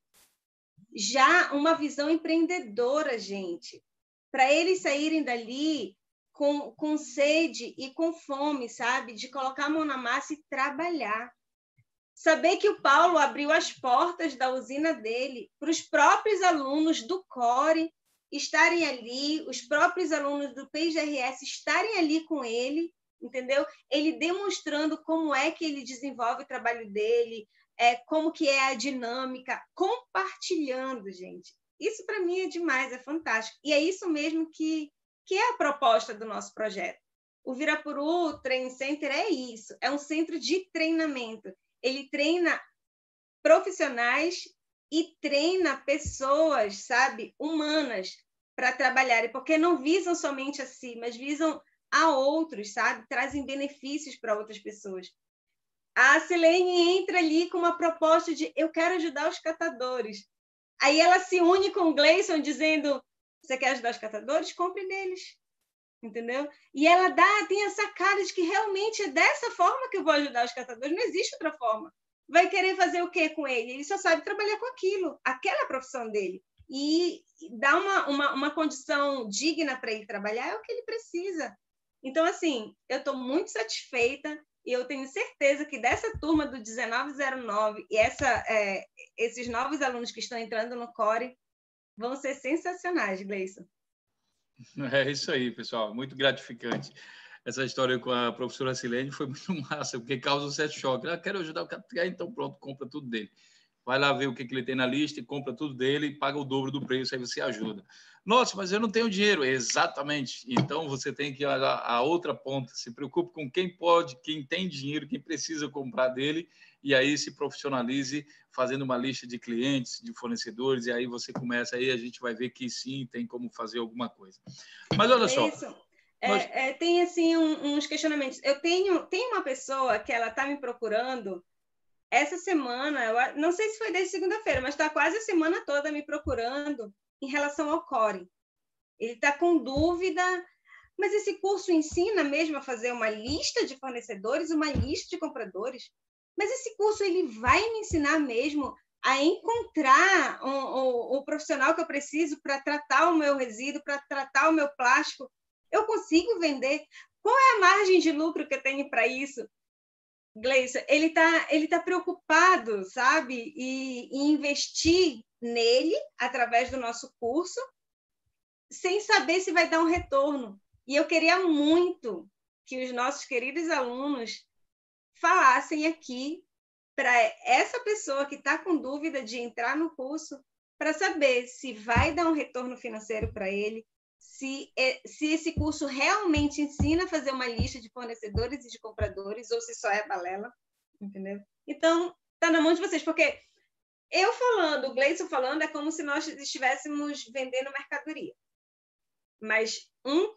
já uma visão empreendedora, gente, para eles saírem dali com sede e com fome, sabe? De colocar a mão na massa e trabalhar. Saber que o Paulo abriu as portas da usina dele para os próprios alunos do CORE estarem ali, os próprios alunos do PIGRS estarem ali com ele, entendeu? Ele demonstrando como é que ele desenvolve o trabalho dele, como que é a dinâmica, compartilhando, gente. Isso, para mim, é demais, é fantástico. E é isso mesmo que é a proposta do nosso projeto. O Virapuru Training Center é isso, é um centro de treinamento. Ele treina profissionais e treina pessoas, sabe, humanas, para trabalharem, porque não visam somente a si, mas visam a outros, sabe? Trazem benefícios para outras pessoas. A Silene entra ali com uma proposta de eu quero ajudar os catadores. Aí ela se une com o Gleison dizendo, você quer ajudar os catadores? Compre deles. Entendeu? E ela tem essa cara de que realmente é dessa forma que eu vou ajudar os catadores, não existe outra forma. Vai querer fazer o quê com ele? Ele só sabe trabalhar com aquilo, aquela profissão dele. E dar uma condição digna para ele trabalhar é o que ele precisa. Então, assim, eu estou muito satisfeita e eu tenho certeza que dessa turma do 1909 e esses novos alunos que estão entrando no CORE vão ser sensacionais, Gleison. É isso aí, pessoal. Muito gratificante. Essa história com a professora Silene foi muito massa, porque causa um certo choque. Ela quer ajudar o cara, então pronto, compra tudo dele. Vai lá ver o que ele tem na lista e compra tudo dele e paga o dobro do preço, aí você ajuda. Nossa, mas eu não tenho dinheiro. Exatamente. Então, você tem que ir à outra ponta. Se preocupe com quem pode, quem tem dinheiro, quem precisa comprar dele, e aí se profissionalize fazendo uma lista de clientes, de fornecedores, e aí você começa, aí a gente vai ver que sim, tem como fazer alguma coisa. Mas olha só... Tem assim uns questionamentos. Eu tenho uma pessoa que ela está me procurando essa semana, eu não sei se foi desde segunda-feira, mas está quase a semana toda me procurando em relação ao CORE. Ele está com dúvida, mas esse curso ensina mesmo a fazer uma lista de fornecedores, uma lista de compradores? Mas esse curso ele vai me ensinar mesmo a encontrar o profissional que eu preciso para tratar o meu resíduo, para tratar o meu plástico? Eu consigo vender? Qual é a margem de lucro que eu tenho para isso? Gleison, ele tá preocupado, sabe? E investir nele através do nosso curso, sem saber se vai dar um retorno. E eu queria muito que os nossos queridos alunos falassem aqui para essa pessoa que está com dúvida de entrar no curso, para saber se vai dar um retorno financeiro para ele, se esse curso realmente ensina a fazer uma lista de fornecedores e de compradores, ou se só é balela, entendeu? Então, está na mão de vocês, porque eu falando, o Gleison falando, é como se nós estivéssemos vendendo mercadoria. Mas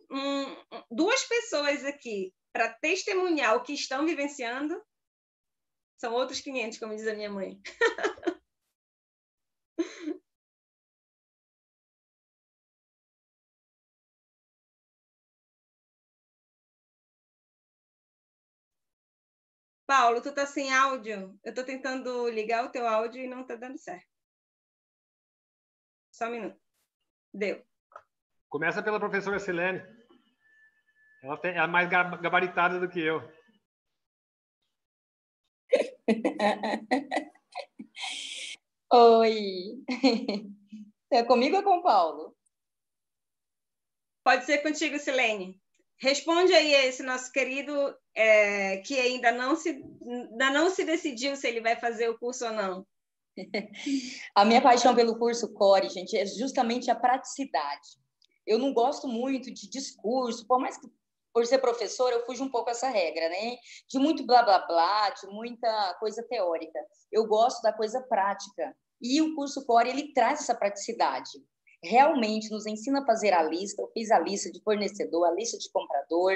duas pessoas aqui, para testemunhar o que estão vivenciando, são outros 500, como diz a minha mãe. Paulo, tu tá sem áudio? Eu tô tentando ligar o teu áudio e não tá dando certo. Só um minuto. Deu. Começa pela professora Silene. Ela é mais gabaritada do que eu. Oi. É comigo ou com o Paulo? Pode ser contigo, Silene. Responde aí a esse nosso querido que ainda não se decidiu se ele vai fazer o curso ou não? A minha paixão pelo curso Core, gente, é justamente a praticidade. Eu não gosto muito de discurso, por mais que por ser professora, eu fujo um pouco essa regra, né? De muito blá, blá, blá, de muita coisa teórica. Eu gosto da coisa prática. E o curso Core, ele traz essa praticidade. Realmente nos ensina a fazer a lista. Eu fiz a lista de fornecedor, a lista de comprador,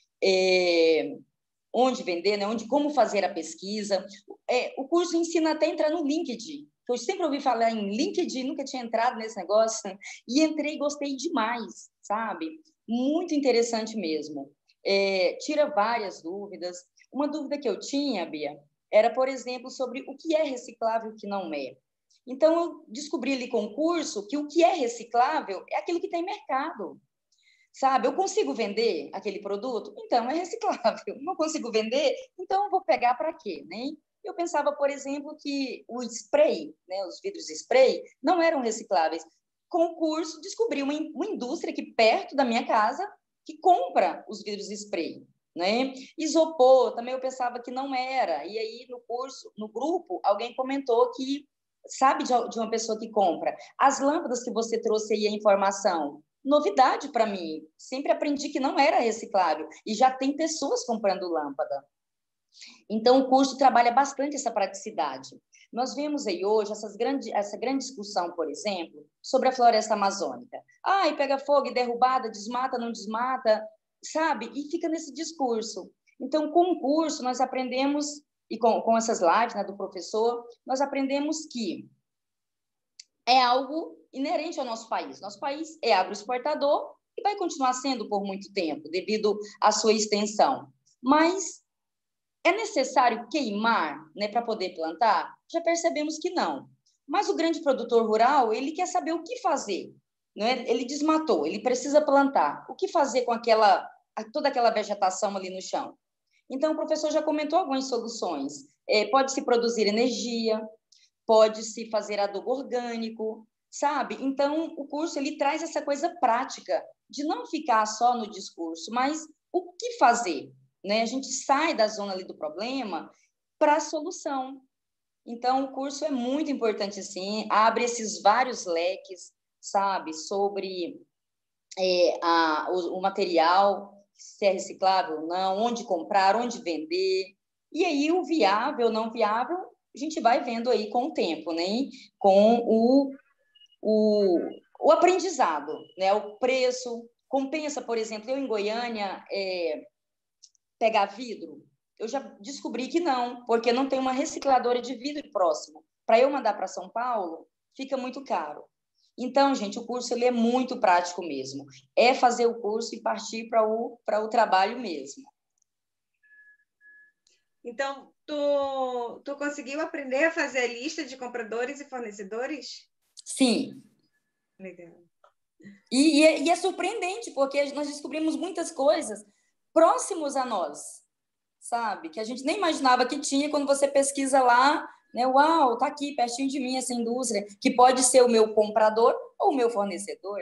onde vender, né? Como fazer a pesquisa. O curso ensina até a entrar no LinkedIn. Eu sempre ouvi falar em LinkedIn, nunca tinha entrado nesse negócio. E entrei e gostei demais, sabe? Muito interessante mesmo. Tira várias dúvidas. Uma dúvida que eu tinha, Bia, era, por exemplo, sobre o que é reciclável e o que não é. Então, eu descobri ali com o curso que o que é reciclável é aquilo que tem mercado. Sabe? Eu consigo vender aquele produto? Então, é reciclável. Não consigo vender? Então, eu vou pegar para quê? Né? Eu pensava, por exemplo, que o spray, né, os vidros spray, não eram recicláveis. Com o curso, descobri uma indústria aqui perto da minha casa que compra os vidros spray. Né? Isopor, também eu pensava que não era. E aí, no curso, no grupo, alguém comentou que sabe de uma pessoa que compra. As lâmpadas que você trouxe aí a informação, novidade para mim. Sempre aprendi que não era reciclável. E já tem pessoas comprando lâmpada. Então, o curso trabalha bastante essa praticidade. Nós vemos aí hoje essa grande discussão, por exemplo, sobre a floresta amazônica. E pega fogo, e derrubada, desmata, não desmata, sabe? E fica nesse discurso. Então, com o curso, nós aprendemos, e com essas lives, né, do professor, nós aprendemos que é algo inerente ao nosso país. Nosso país é agroexportador e vai continuar sendo por muito tempo, devido à sua extensão. Mas é necessário queimar, né, para poder plantar? Já percebemos que não. Mas o grande produtor rural, ele quer saber o que fazer. Não é? Ele desmatou, ele precisa plantar. O que fazer com toda aquela vegetação ali no chão? Então, o professor já comentou algumas soluções. Pode-se produzir energia, pode-se fazer adubo orgânico, sabe? Então, o curso ele traz essa coisa prática de não ficar só no discurso, mas o que fazer? Né? A gente sai da zona ali do problema para a solução. Então, o curso é muito importante, sim, abre esses vários leques, sabe, sobre o material, se é reciclável ou não, onde comprar, onde vender. E aí, o viável, não viável, a gente vai vendo aí com o tempo, né? Com o aprendizado, né? O preço. Compensa, por exemplo, eu em Goiânia pegar vidro? Eu já descobri que não, porque não tem uma recicladora de vidro próximo. Para eu mandar para São Paulo, fica muito caro. Então, gente, o curso ele é muito prático mesmo. É fazer o curso e partir para o trabalho mesmo. Então, tu conseguiu aprender a fazer a lista de compradores e fornecedores? Sim. Legal. E é surpreendente, porque nós descobrimos muitas coisas próximos a nós, sabe? Que a gente nem imaginava que tinha quando você pesquisa lá, né? Uau, tá aqui pertinho de mim essa indústria, que pode ser o meu comprador ou o meu fornecedor.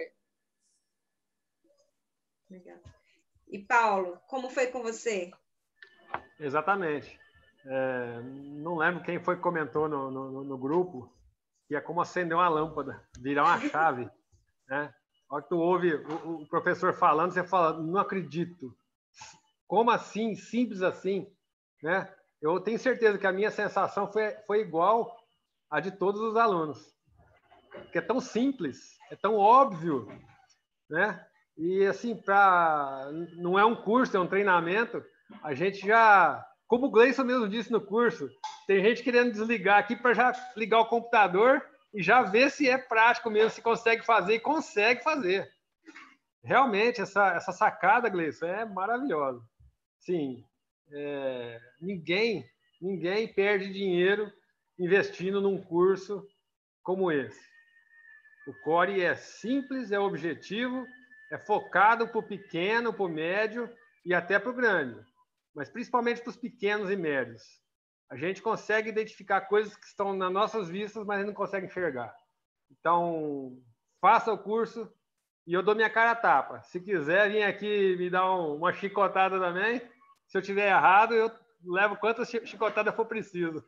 Legal. E Paulo, como foi com você? Exatamente. Não lembro quem foi que comentou no grupo que é como acender uma lâmpada, virar uma chave, né? A hora que tu ouve o professor falando, você fala, não acredito. Como assim? Simples assim, né? Eu tenho certeza que a minha sensação foi igual à de todos os alunos. Que é tão simples, é tão óbvio, né? E assim, não é um curso, é um treinamento, a gente já, como o Gleison mesmo disse no curso, tem gente querendo desligar aqui para já ligar o computador e já ver se é prático mesmo, se consegue fazer, e consegue fazer. Realmente, essa sacada, Gleison, é maravilhosa. Sim, ninguém perde dinheiro investindo num curso como esse. O Core é simples, é objetivo, é focado para o pequeno, para o médio e até para o grande, mas principalmente para os pequenos e médios. A gente consegue identificar coisas que estão nas nossas vistas, mas não consegue enxergar. Então, faça o curso e eu dou minha cara a tapa. Se quiser vir aqui me dar uma chicotada também, Se eu tiver errado, eu levo quantas chicotadas for preciso.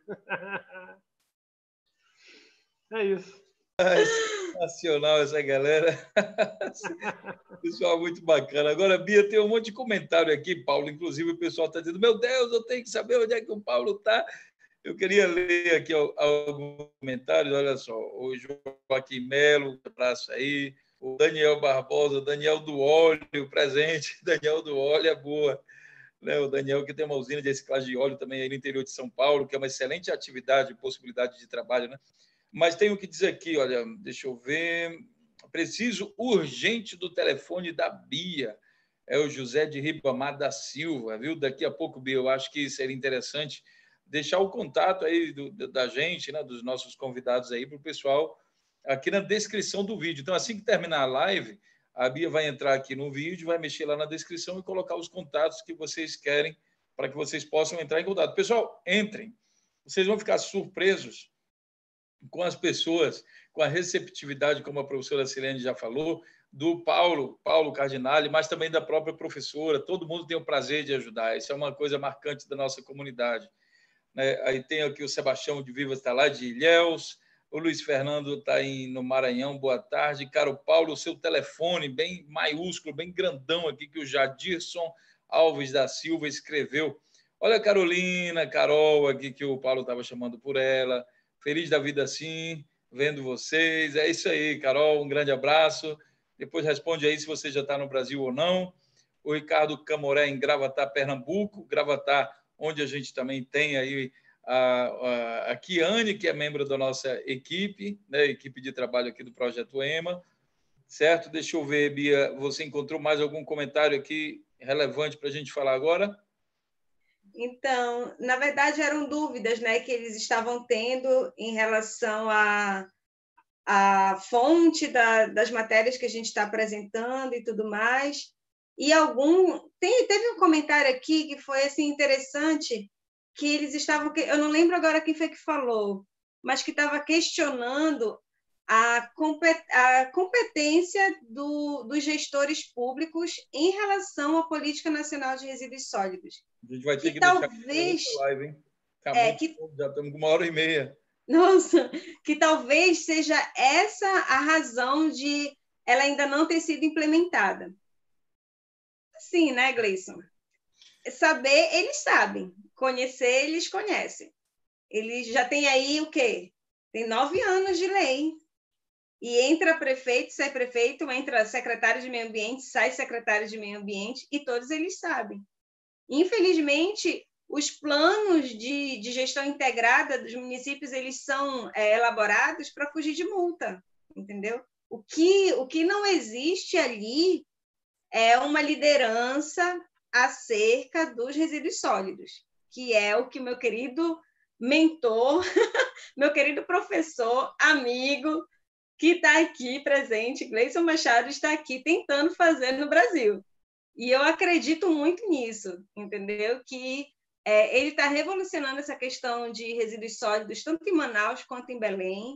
É isso. Nacional essa galera. Pessoal, muito bacana. Agora, Bia, tem um monte de comentário aqui, Paulo. Inclusive, o pessoal está dizendo: meu Deus, eu tenho que saber onde é que o Paulo está. Eu queria ler aqui alguns comentários. Olha só, o Joaquim Melo, um abraço aí. O Daniel Barbosa, o Daniel do Óleo, presente. Daniel do Óleo é boa. O Daniel, que tem uma usina de reciclagem de óleo também aí no interior de São Paulo, que é uma excelente atividade, possibilidade de trabalho, né? Mas tenho que dizer aqui, olha, deixa eu ver. Preciso urgente do telefone da Bia. É o José de Ribamar da Silva, viu? Daqui a pouco, Bia, eu acho que seria interessante deixar o contato aí da gente, né, dos nossos convidados aí, para o pessoal aqui na descrição do vídeo. Então, assim que terminar a live, a Bia vai entrar aqui no vídeo, vai mexer lá na descrição e colocar os contatos que vocês querem para que vocês possam entrar em contato. Pessoal, entrem. Vocês vão ficar surpresos com as pessoas, com a receptividade, como a professora Silene já falou, do Paulo Cardinale, mas também da própria professora. Todo mundo tem o prazer de ajudar. Isso é uma coisa marcante da nossa comunidade. Aí tem aqui o Sebastião de Vivas, está lá, de Ilhéus. O Luiz Fernando está no Maranhão, boa tarde. Caro Paulo, o seu telefone bem maiúsculo, bem grandão aqui, que o Jadirson Alves da Silva escreveu. Olha a Carolina, Carol aqui, que o Paulo estava chamando por ela. Feliz da vida assim, vendo vocês. É isso aí, Carol, um grande abraço. Depois responde aí se você já está no Brasil ou não. O Ricardo Camoré, em Gravatá, Pernambuco. Gravatá, onde a gente também tem aí a Kiane, que é membro da nossa equipe, né, equipe de trabalho aqui do Projeto EMA. Certo? Deixa eu ver, Bia, você encontrou mais algum comentário aqui relevante para a gente falar agora? Então, na verdade, eram dúvidas, né, que eles estavam tendo em relação à fonte das matérias que a gente está apresentando e tudo mais. E teve um comentário aqui que foi assim, interessante, que eles estavam... Eu não lembro agora quem foi que falou, mas que estava questionando a competência dos gestores públicos em relação à Política Nacional de Resíduos Sólidos. A gente vai ter que talvez deixar live, hein? Já estamos com 1h30. Nossa, que talvez seja essa a razão de ela ainda não ter sido implementada. Sim, né, Gleison? Saber, eles sabem. Conhecer, eles conhecem. Eles já têm aí o quê? Tem 9 anos de lei. E entra prefeito, sai prefeito, entra secretário de meio ambiente, sai secretário de meio ambiente, e todos eles sabem. Infelizmente, os planos de gestão integrada dos municípios, eles são elaborados para fugir de multa, entendeu? O que não existe ali é uma liderança acerca dos resíduos sólidos, que é o que meu querido mentor, meu querido professor, amigo, que está aqui presente, Gleison Machado, está aqui tentando fazer no Brasil. E eu acredito muito nisso, entendeu? Que ele está revolucionando essa questão de resíduos sólidos, tanto em Manaus quanto em Belém,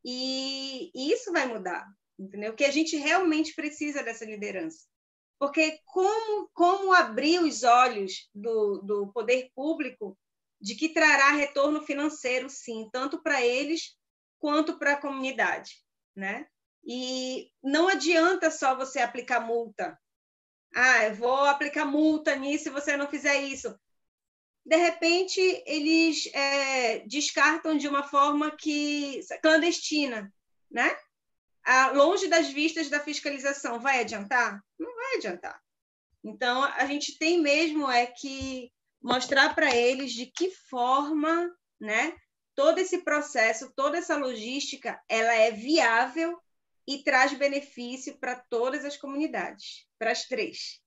e isso vai mudar, entendeu? Que a gente realmente precisa dessa liderança. Porque como abrir os olhos do poder público de que trará retorno financeiro, sim, tanto para eles quanto para a comunidade, né? E não adianta só você aplicar multa. Eu vou aplicar multa nisso se você não fizer isso. De repente, eles descartam de uma forma clandestina, né? Longe das vistas da fiscalização. Vai adiantar? Não vai adiantar. Então, a gente tem mesmo que mostrar para eles de que forma, né, todo esse processo, toda essa logística, ela é viável e traz benefício para todas as comunidades, para as 3.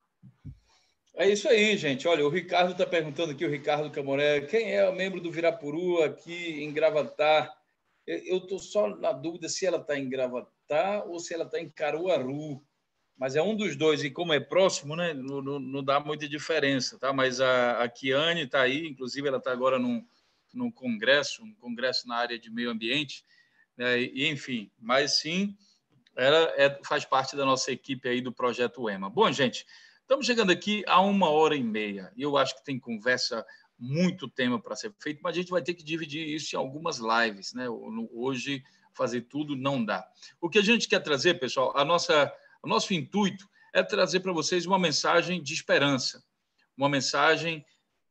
É isso aí, gente. Olha, o Ricardo está perguntando aqui, o Ricardo Camoré, quem é o membro do Virapuru aqui em Gravatá? Eu estou só na dúvida se ela está em Gravatá ou se ela está em Caruaru, mas é um dos dois, e como é próximo, né, não dá muita diferença, tá? Mas a Kiane está aí, inclusive ela está agora num congresso, na área de meio ambiente, né? E, enfim, mas sim, ela faz parte da nossa equipe aí do Projeto EMA. Bom, gente, Estamos chegando aqui a 1h30 e eu acho que tem conversa, muito tema para ser feito, mas a gente vai ter que dividir isso em algumas lives, né? Hoje, fazer tudo não dá. O que a gente quer trazer, pessoal, o nosso intuito é trazer para vocês uma mensagem de esperança, uma mensagem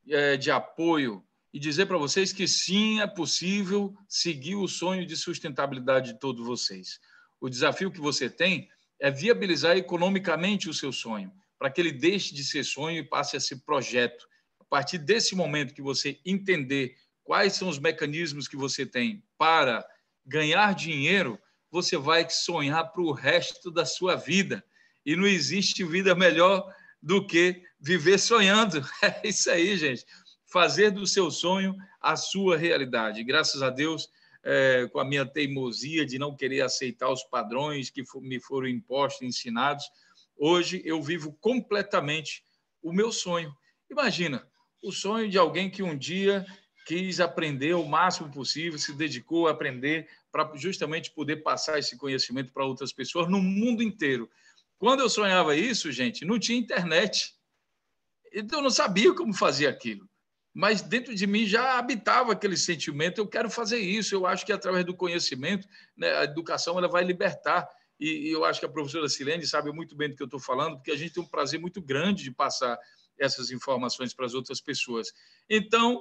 de apoio e dizer para vocês que sim, é possível seguir o sonho de sustentabilidade de todos vocês. O desafio que você tem é viabilizar economicamente o seu sonho, para que ele deixe de ser sonho e passe a ser projeto. A partir desse momento que você entender quais são os mecanismos que você tem para ganhar dinheiro, você vai sonhar para o resto da sua vida. E não existe vida melhor do que viver sonhando. É isso aí, gente. Fazer do seu sonho a sua realidade. Graças a Deus, com a minha teimosia de não querer aceitar os padrões que me foram impostos e ensinados, hoje eu vivo completamente o meu sonho. Imagina, o sonho de alguém que um dia quis aprender o máximo possível, se dedicou a aprender para justamente poder passar esse conhecimento para outras pessoas no mundo inteiro. Quando eu sonhava isso, gente, não tinha internet. Então, eu não sabia como fazer aquilo. Mas dentro de mim já habitava aquele sentimento, eu quero fazer isso, eu acho que através do conhecimento, né, a educação ela vai libertar, e eu acho que a professora Silene sabe muito bem do que eu estou falando, porque a gente tem um prazer muito grande de passar essas informações para as outras pessoas. Então,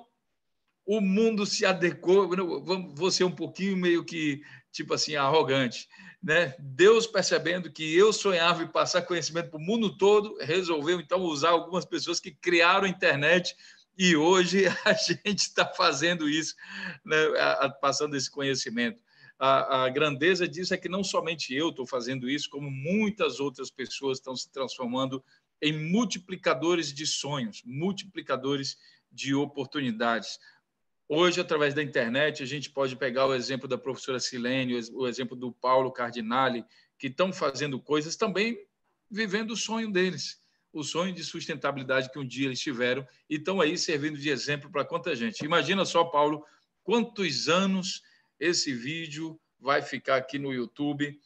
o mundo se adequou, vou ser um pouquinho meio que, tipo assim, arrogante, né? Deus, percebendo que eu sonhava em passar conhecimento para o mundo todo, resolveu, então, usar algumas pessoas que criaram a internet. E hoje a gente está fazendo isso, né, passando esse conhecimento. A grandeza disso é que não somente eu estou fazendo isso, como muitas outras pessoas estão se transformando em multiplicadores de sonhos, multiplicadores de oportunidades. Hoje, através da internet, a gente pode pegar o exemplo da professora Silene, o exemplo do Paulo Cardinale, que estão fazendo coisas também vivendo o sonho deles, o sonho de sustentabilidade que um dia eles tiveram e estão aí servindo de exemplo para quanta gente. Imagina só, Paulo, quantos anos esse vídeo vai ficar aqui no YouTube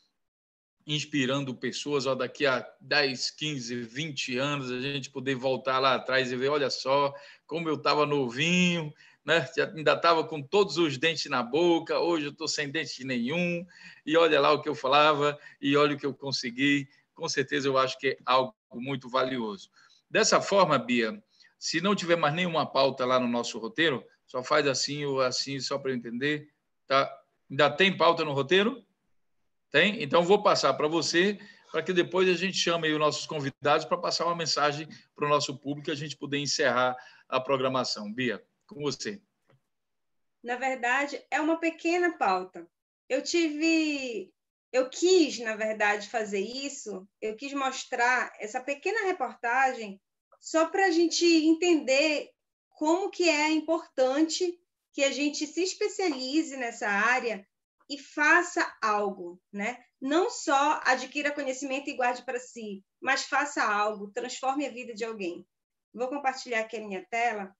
inspirando pessoas, ó, daqui a 10, 15, 20 anos, a gente poder voltar lá atrás e ver, olha só, como eu estava novinho, né? Ainda estava com todos os dentes na boca, hoje eu estou sem dente nenhum, e olha lá o que eu falava, e olha o que eu consegui. Com certeza eu acho que é algo muito valioso. Dessa forma, Bia, se não tiver mais nenhuma pauta lá no nosso roteiro, só faz assim ou assim, só para eu entender. Tá? Ainda tem pauta no roteiro? Tem? Então, vou passar para você, para que depois a gente chame aí os nossos convidados para passar uma mensagem para o nosso público e a gente poder encerrar a programação. Bia, com você. Na verdade, é uma pequena pauta. Eu quis, na verdade, fazer isso, eu quis mostrar essa pequena reportagem só para a gente entender como que é importante que a gente se especialize nessa área e faça algo, né? Não só adquira conhecimento e guarde para si, mas faça algo, transforme a vida de alguém. Vou compartilhar aqui a minha tela.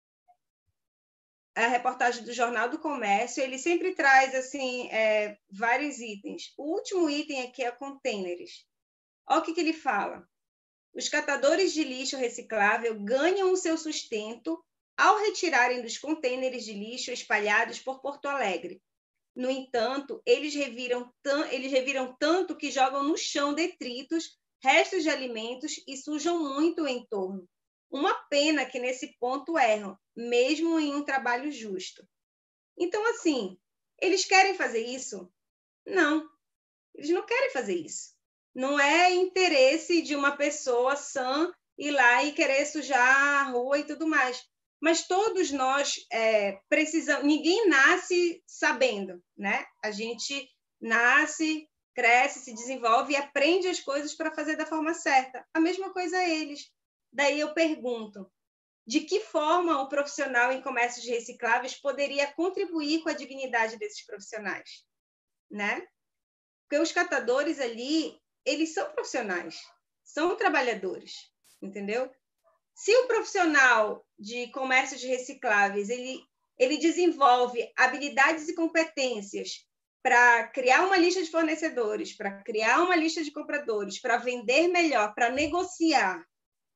A reportagem do Jornal do Comércio, ele sempre traz assim, vários itens. O último item aqui é containers. Olha o que ele fala. Os catadores de lixo reciclável ganham o seu sustento ao retirarem dos containers de lixo espalhados por Porto Alegre. No entanto, eles reviram tanto que jogam no chão detritos, restos de alimentos e sujam muito o entorno. Uma pena que nesse ponto erram, mesmo em um trabalho justo. Então, assim, eles querem fazer isso? Não, eles não querem fazer isso. Não é interesse de uma pessoa sã ir lá e querer sujar a rua e tudo mais. Mas todos nós precisamos... Ninguém nasce sabendo, né? A gente nasce, cresce, se desenvolve e aprende as coisas para fazer da forma certa. A mesma coisa a eles. Daí eu pergunto, de que forma o profissional em comércio de recicláveis poderia contribuir com a dignidade desses profissionais, né? Porque os catadores ali, eles são profissionais, são trabalhadores, entendeu? Se o profissional de comércio de recicláveis, ele desenvolve habilidades e competências para criar uma lista de fornecedores, para criar uma lista de compradores, para vender melhor, para negociar,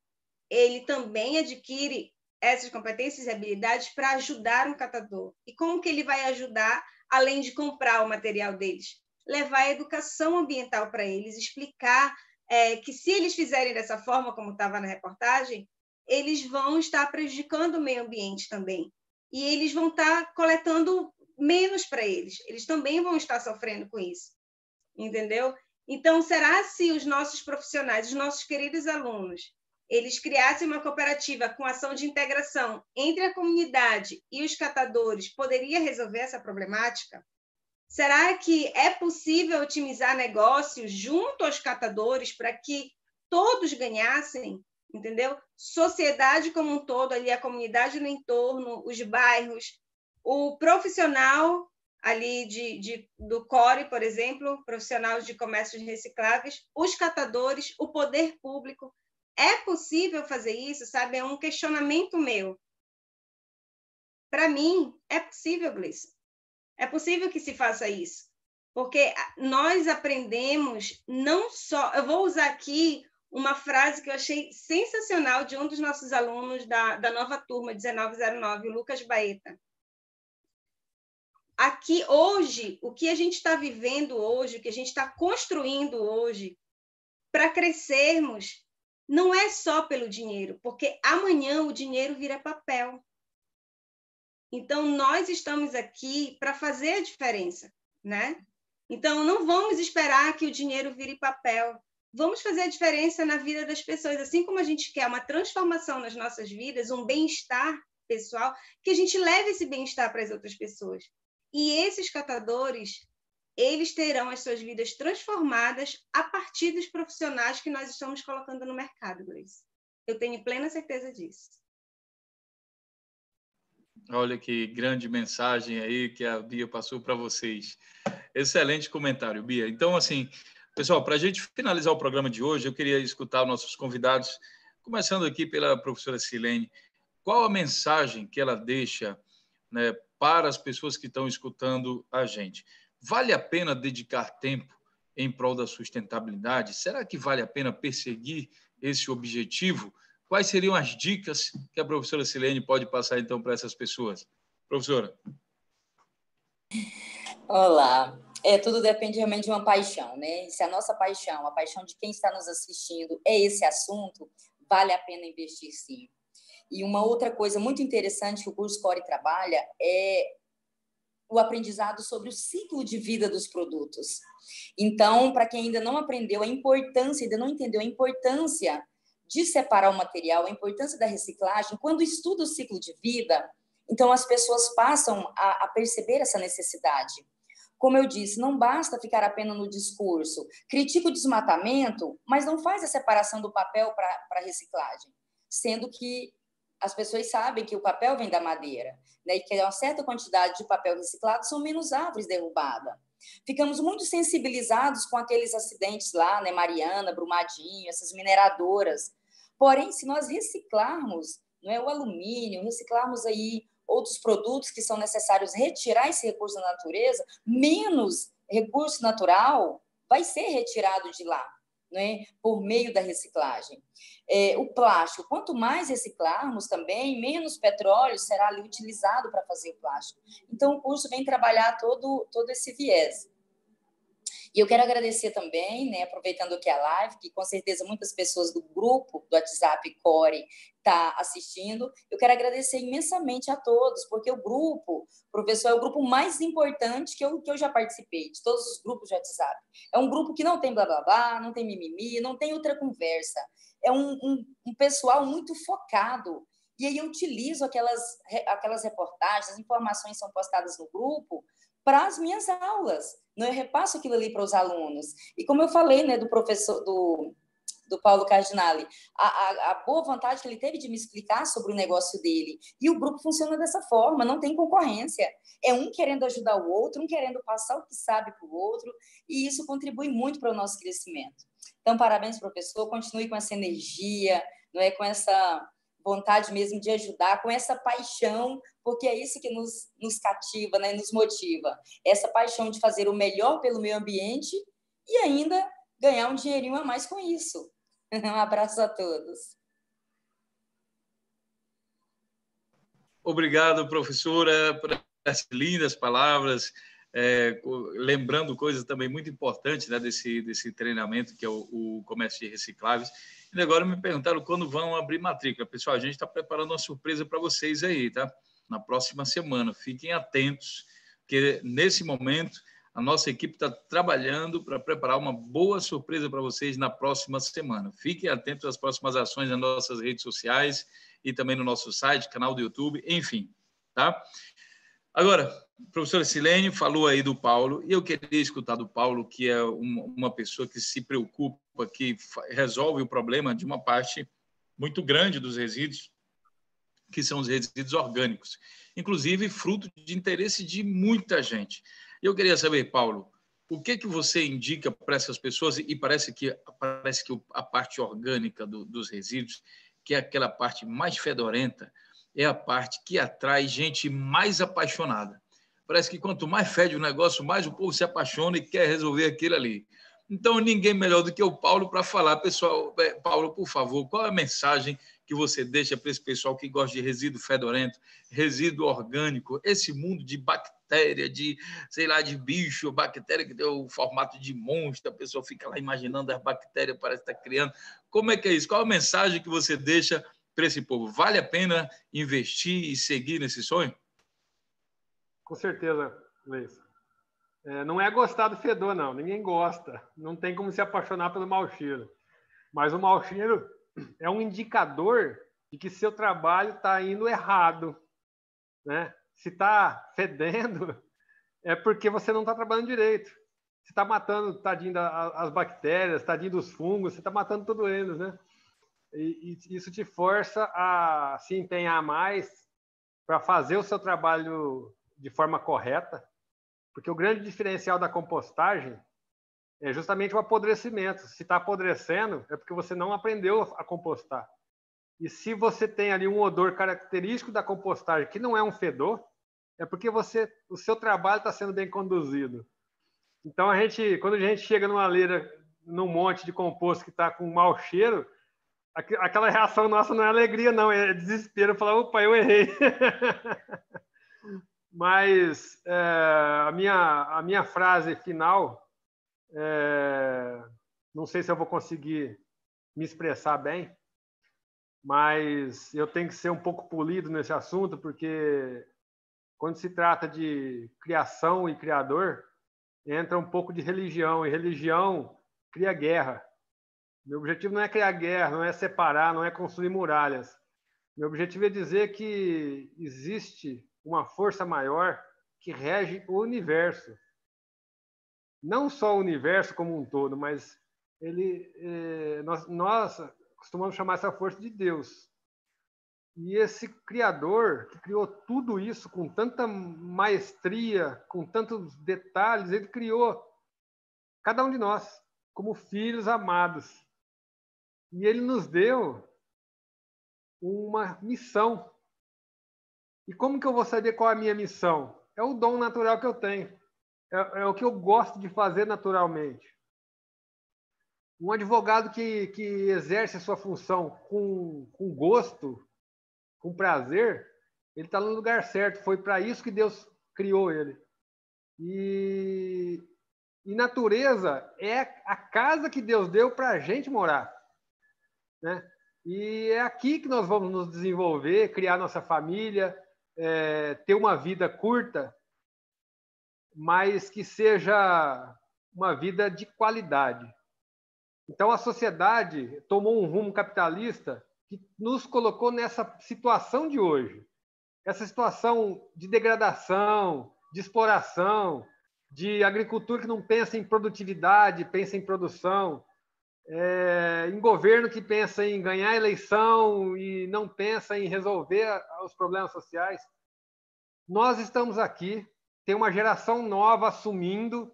ele também adquire essas competências e habilidades para ajudar um catador. E como que ele vai ajudar, além de comprar o material deles? Levar a educação ambiental para eles, explicar que se eles fizerem dessa forma, como estava na reportagem, eles vão estar prejudicando o meio ambiente também. E eles vão estar coletando menos para eles. Eles também vão estar sofrendo com isso. Entendeu? Então, será se os nossos profissionais, os nossos queridos alunos, eles criassem uma cooperativa com ação de integração entre a comunidade e os catadores, poderia resolver essa problemática? Será que é possível otimizar negócios junto aos catadores para que todos ganhassem? Entendeu? Sociedade como um todo, ali a comunidade no entorno, os bairros, o profissional ali do CORE, por exemplo, profissional de comércios recicláveis, os catadores, o poder público. É possível fazer isso, sabe? É um questionamento meu. Para mim, é possível, Gleison. É possível que se faça isso. Porque nós aprendemos não só... Eu vou usar aqui uma frase que eu achei sensacional de um dos nossos alunos da nova turma 1909, o Lucas Baeta. Aqui, hoje, o que a gente está vivendo hoje, o que a gente está construindo hoje, para crescermos, não é só pelo dinheiro, porque amanhã o dinheiro vira papel. Então, nós estamos aqui para fazer a diferença, né? Então, não vamos esperar que o dinheiro vire papel. Vamos fazer a diferença na vida das pessoas. Assim como a gente quer uma transformação nas nossas vidas, um bem-estar pessoal, que a gente leve esse bem-estar para as outras pessoas. E esses catadores, eles terão as suas vidas transformadas a partir dos profissionais que nós estamos colocando no mercado, Gleice. Eu tenho plena certeza disso. Olha que grande mensagem aí que a Bia passou para vocês. Excelente comentário, Bia. Então, assim, pessoal, para a gente finalizar o programa de hoje, eu queria escutar nossos convidados, começando aqui pela professora Silene. Qual a mensagem que ela deixa, né, para as pessoas que estão escutando a gente? Vale a pena dedicar tempo em prol da sustentabilidade? Será que vale a pena perseguir esse objetivo? Quais seriam as dicas que a professora Silene pode passar, então, para essas pessoas? Professora. Olá. Tudo depende realmente de uma paixão, né? Se a nossa paixão, a paixão de quem está nos assistindo é esse assunto, vale a pena investir sim. E uma outra coisa muito interessante que o curso CORE trabalha é o aprendizado sobre o ciclo de vida dos produtos. Então, para quem ainda não aprendeu a importância, ainda não entendeu a importância de separar o material, a importância da reciclagem, quando estuda o ciclo de vida, então as pessoas passam a perceber essa necessidade. Como eu disse, não basta ficar apenas no discurso. Critica o desmatamento, mas não faz a separação do papel para a reciclagem, sendo que as pessoas sabem que o papel vem da madeira, né, e que uma certa quantidade de papel reciclado são menos árvores derrubadas. Ficamos muito sensibilizados com aqueles acidentes lá, né, Mariana, Brumadinho, essas mineradoras. Porém, se nós reciclarmos, não é, o alumínio, reciclarmos aí outros produtos que são necessários retirar esse recurso da natureza, menos recurso natural vai ser retirado de lá, né, por meio da reciclagem. O plástico, quanto mais reciclarmos também, menos petróleo será ali utilizado para fazer o plástico. Então, o curso vem trabalhar todo esse viés. E eu quero agradecer também, né, aproveitando aqui a live, que com certeza muitas pessoas do grupo do WhatsApp CORE tá assistindo. Eu quero agradecer imensamente a todos, porque o grupo, professor, é o grupo mais importante que eu já participei, de todos os grupos de WhatsApp. É um grupo que não tem blá, blá, blá, não tem mimimi, não tem outra conversa. É um pessoal muito focado. E aí eu utilizo aquelas reportagens, as informações são postadas no grupo para as minhas aulas. Eu repasso aquilo ali para os alunos. E como eu falei, né, do professor, do Paulo Cardinale, a boa vontade que ele teve de me explicar sobre o negócio dele. E o grupo funciona dessa forma, não tem concorrência. É um querendo ajudar o outro, um querendo passar o que sabe para o outro, e isso contribui muito para o nosso crescimento. Então, parabéns, professor, continue com essa energia, não é, com essa vontade mesmo de ajudar, com essa paixão, porque é isso que nos cativa, né, nos motiva. Essa paixão de fazer o melhor pelo meio ambiente e ainda ganhar um dinheirinho a mais com isso. Um abraço a todos. Obrigado, professora, por essas lindas palavras, lembrando coisas também muito importantes, né, desse treinamento, que é o comércio de recicláveis. E agora me perguntaram quando vão abrir matrícula. Pessoal, a gente está preparando uma surpresa para vocês aí, tá? Na próxima semana. Fiquem atentos, porque nesse momento a nossa equipe está trabalhando para preparar uma boa surpresa para vocês na próxima semana. Fiquem atentos às próximas ações nas nossas redes sociais e também no nosso site, canal do YouTube, enfim, tá? Agora, a professora Silene falou aí do Paulo, e eu queria escutar do Paulo, que é uma pessoa que se preocupa, que resolve o problema de uma parte muito grande dos resíduos, que são os resíduos orgânicos, inclusive fruto de interesse de muita gente. Eu queria saber, Paulo, o que você indica para essas pessoas, e parece que a parte orgânica dos resíduos, que é aquela parte mais fedorenta, é a parte que atrai gente mais apaixonada. Parece que quanto mais fede o negócio, mais o povo se apaixona e quer resolver aquilo ali. Então, ninguém melhor do que o Paulo para falar. Pessoal, Paulo, por favor, qual é a mensagem que você deixa para esse pessoal que gosta de resíduo fedorento, resíduo orgânico, esse mundo de bactéria, de, sei lá, de bicho, bactéria que tem o formato de monstro, a pessoa fica lá imaginando as bactérias, parece que está criando. Como é que é isso? Qual a mensagem que você deixa para esse povo? Vale a pena investir e seguir nesse sonho? Com certeza, Luiz. Não é gostar do fedor, não. Ninguém gosta. Não tem como se apaixonar pelo mau cheiro. Mas o mau cheiro é um indicador de que seu trabalho está indo errado, né? Se está fedendo, é porque você não está trabalhando direito. Você está matando, tadinho, as bactérias, tadinho dos fungos, você está matando tudo eles, né? E isso te força a se empenhar mais para fazer o seu trabalho de forma correta, porque o grande diferencial da compostagem é justamente o apodrecimento. Se está apodrecendo, é porque você não aprendeu a compostar. E se você tem ali um odor característico da compostagem, que não é um fedor, é porque o seu trabalho está sendo bem conduzido. Então, quando a gente chega numa leira, num monte de composto que está com mau cheiro, aquela reação nossa não é alegria, não, é desespero. Falar, opa, eu errei. Mas a minha frase final, não sei se eu vou conseguir me expressar bem, mas eu tenho que ser um pouco polido nesse assunto, porque quando se trata de criação e criador, entra um pouco de religião, e religião cria guerra. Meu objetivo não é criar guerra, não é separar, não é construir muralhas. Meu objetivo é dizer que existe uma força maior que rege o universo. Não só o universo como um todo, mas nós costumamos chamar essa força de Deus. E esse Criador, que criou tudo isso com tanta maestria, com tantos detalhes, ele criou cada um de nós como filhos amados. E ele nos deu uma missão. E como que eu vou saber qual é a minha missão? É o dom natural que eu tenho. É o que eu gosto de fazer naturalmente. Um advogado que exerce a sua função com gosto, com prazer, ele está no lugar certo. Foi para isso que Deus criou ele. E natureza é a casa que Deus deu para a gente morar, né? E é aqui que nós vamos nos desenvolver, criar nossa família, ter uma vida curta, mas que seja uma vida de qualidade. Então, a sociedade tomou um rumo capitalista que nos colocou nessa situação de hoje. Essa situação de degradação, de exploração, de agricultura que não pensa em produtividade, pensa em produção, em governo que pensa em ganhar eleição e não pensa em resolver os problemas sociais. Nós estamos aqui, tem uma geração nova assumindo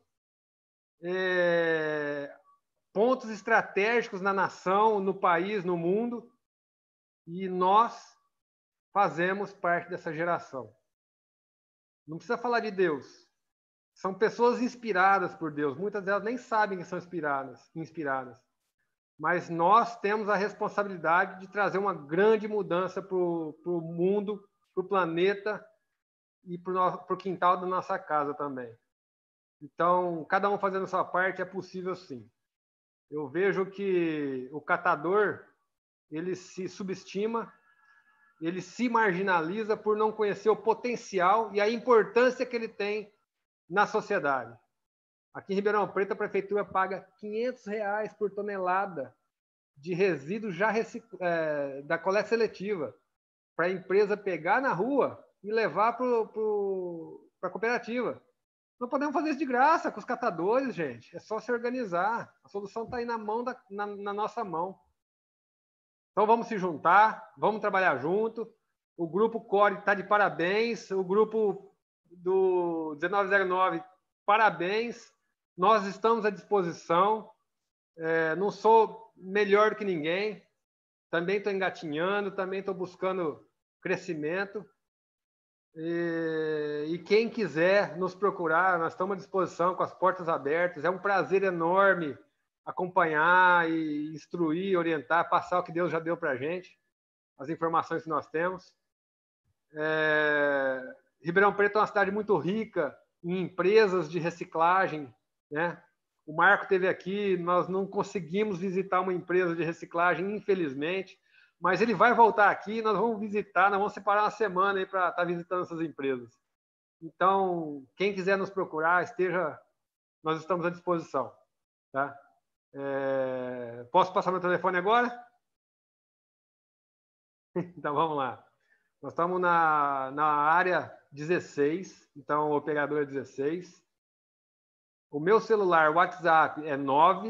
pontos estratégicos na nação, no país, no mundo, e nós fazemos parte dessa geração. Não precisa falar de Deus. São pessoas inspiradas por Deus. Muitas delas nem sabem que são inspiradas. Mas nós temos a responsabilidade de trazer uma grande mudança para o mundo, para o planeta e para o quintal da nossa casa também. Então, cada um fazendo a sua parte é possível sim. Eu vejo que o catador, ele se subestima, ele se marginaliza por não conhecer o potencial e a importância que ele tem na sociedade. Aqui em Ribeirão Preto, a prefeitura paga R$500 por tonelada de resíduos já da coleta seletiva, para a empresa pegar na rua e levar para a cooperativa. Não podemos fazer isso de graça com os catadores, gente. É só se organizar. A solução está aí na nossa mão. Então, vamos se juntar, vamos trabalhar junto. O Grupo Core está de parabéns. O grupo do 1909, parabéns. Nós estamos à disposição. Não sou melhor do que ninguém. Também estou engatinhando, também estou buscando crescimento. E quem quiser nos procurar, nós estamos à disposição, com as portas abertas. É um prazer enorme acompanhar e instruir, orientar, passar o que Deus já deu para a gente, as informações que nós temos. Ribeirão Preto é uma cidade muito rica em empresas de reciclagem, né? O Marco esteve aqui, nós não conseguimos visitar uma empresa de reciclagem, infelizmente, mas ele vai voltar aqui, nós vamos visitar, nós vamos separar uma semana aí para estar visitando essas empresas. Então, quem quiser nos procurar, nós estamos à disposição. Tá? Posso passar meu telefone agora? Então, vamos lá. Nós estamos na área 16, então o operador é 16. O meu celular, WhatsApp, é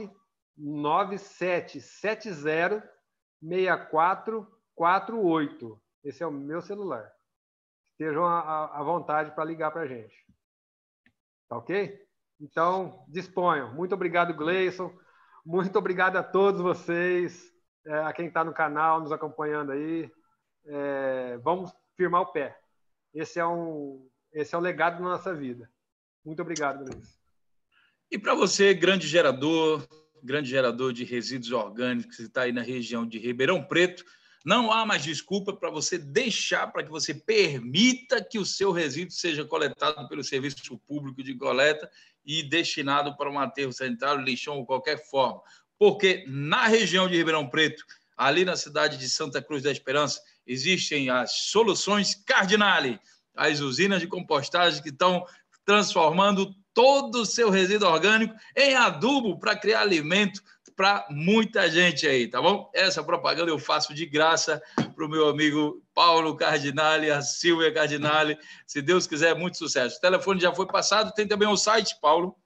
99770-6448. Esse é o meu celular. Estejam à vontade para ligar para a gente. Tá ok? Então, disponham. Muito obrigado, Gleison. Muito obrigado a todos vocês, a quem está no canal, nos acompanhando aí. Vamos firmar o pé. Esse é o legado da nossa vida. Muito obrigado, Gleison. E para você, grande gerador de resíduos orgânicos que está aí na região de Ribeirão Preto, não há mais desculpa para você deixar, para que você permita que o seu resíduo seja coletado pelo Serviço Público de Coleta e destinado para um aterro sanitário, lixão ou qualquer forma. Porque na região de Ribeirão Preto, ali na cidade de Santa Cruz da Esperança, existem as soluções Cardinale, as usinas de compostagem que estão transformando todo o seu resíduo orgânico em adubo para criar alimento para muita gente aí, tá bom? Essa propaganda eu faço de graça para o meu amigo Paulo Cardinale, a Silvia Cardinale. Se Deus quiser, muito sucesso. O telefone já foi passado, tem também o site, Paulo.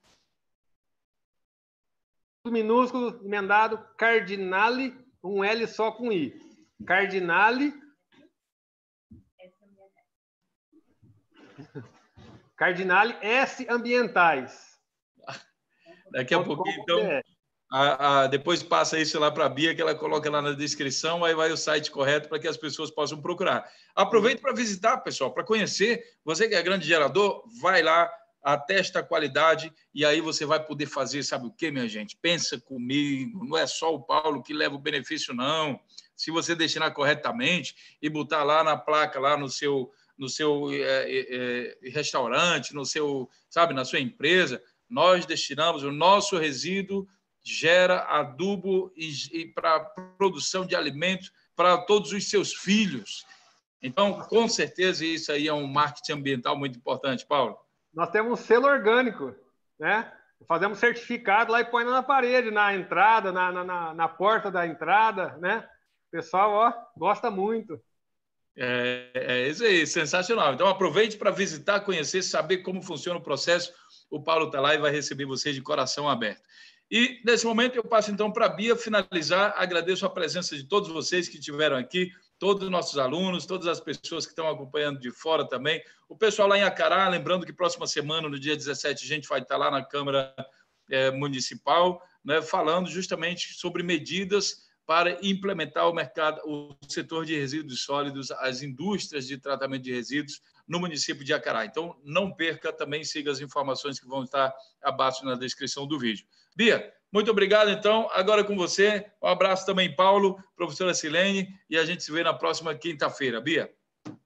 Minúsculo, emendado, Cardinale, um L só com I. Cardinale. Cardinale S Ambientais. Daqui a pouquinho, então, depois passa isso lá para a Bia, que ela coloca lá na descrição, aí vai o site correto para que as pessoas possam procurar. Aproveite para visitar, pessoal, para conhecer. Você que é grande gerador, vai lá, atesta a qualidade e aí você vai poder fazer, sabe o quê, minha gente? Pensa comigo, não é só o Paulo que leva o benefício, não. Se você destinar corretamente e botar lá na placa, lá no seu restaurante, na sua empresa, nós destinamos o nosso resíduo, gera adubo e para produção de alimentos para todos os seus filhos. Então, com certeza, isso aí é um marketing ambiental muito importante, Paulo. Nós temos um selo orgânico, né? Fazemos certificado lá e põe na parede, na entrada, na porta da entrada, né? O pessoal, gosta muito. É isso aí, sensacional. Então, aproveite para visitar, conhecer, saber como funciona o processo. O Paulo está lá e vai receber vocês de coração aberto. E, nesse momento, eu passo, então, para a Bia finalizar. Agradeço a presença de todos vocês que estiveram aqui, todos os nossos alunos, todas as pessoas que estão acompanhando de fora também. O pessoal lá em Acará, lembrando que próxima semana, no dia 17, a gente vai estar lá na Câmara Municipal, né, falando justamente sobre medidas para implementar o setor de resíduos sólidos, as indústrias de tratamento de resíduos no município de Acará. Então, não perca, também siga as informações que vão estar abaixo na descrição do vídeo. Bia, muito obrigado, então. Agora com você. Um abraço também, Paulo, professora Silene, e a gente se vê na próxima quinta-feira. Bia.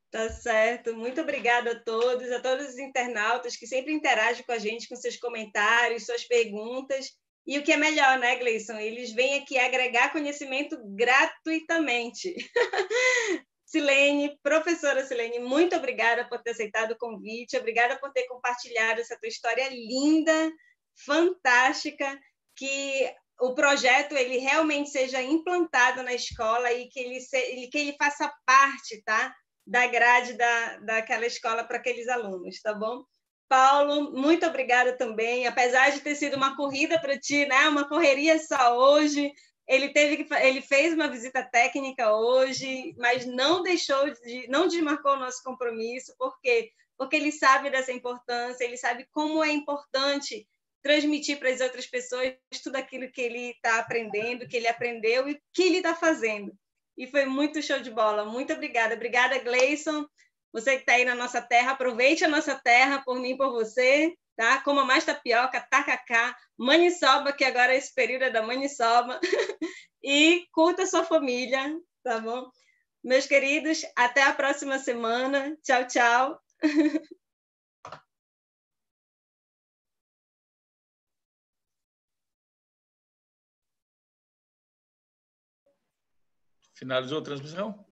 Tá certo. Muito obrigada a todos os internautas que sempre interagem com a gente, com seus comentários, suas perguntas. E o que é melhor, né, Gleison? Eles vêm aqui agregar conhecimento gratuitamente. Silene, professora Silene, muito obrigada por ter aceitado o convite, obrigada por ter compartilhado essa tua história linda, fantástica, que o projeto ele realmente seja implantado na escola e que ele faça parte, tá, da grade daquela escola para aqueles alunos, tá bom? Paulo, muito obrigada também, apesar de ter sido uma corrida para ti, né, uma correria só hoje, ele fez uma visita técnica hoje, mas não desmarcou o nosso compromisso, porque ele sabe dessa importância, ele sabe como é importante transmitir para as outras pessoas tudo aquilo que ele está aprendendo, que ele aprendeu e que ele está fazendo. E foi muito show de bola. Muito obrigada. Obrigada, Gleison. Você que está aí na nossa terra, aproveite a nossa terra por mim e por você. Tá? Coma mais tapioca, tacacá, maniçoba, que agora esse período é da maniçoba, e curta sua família, tá bom? Meus queridos, até a próxima semana. Tchau, tchau. Finalizou a transmissão?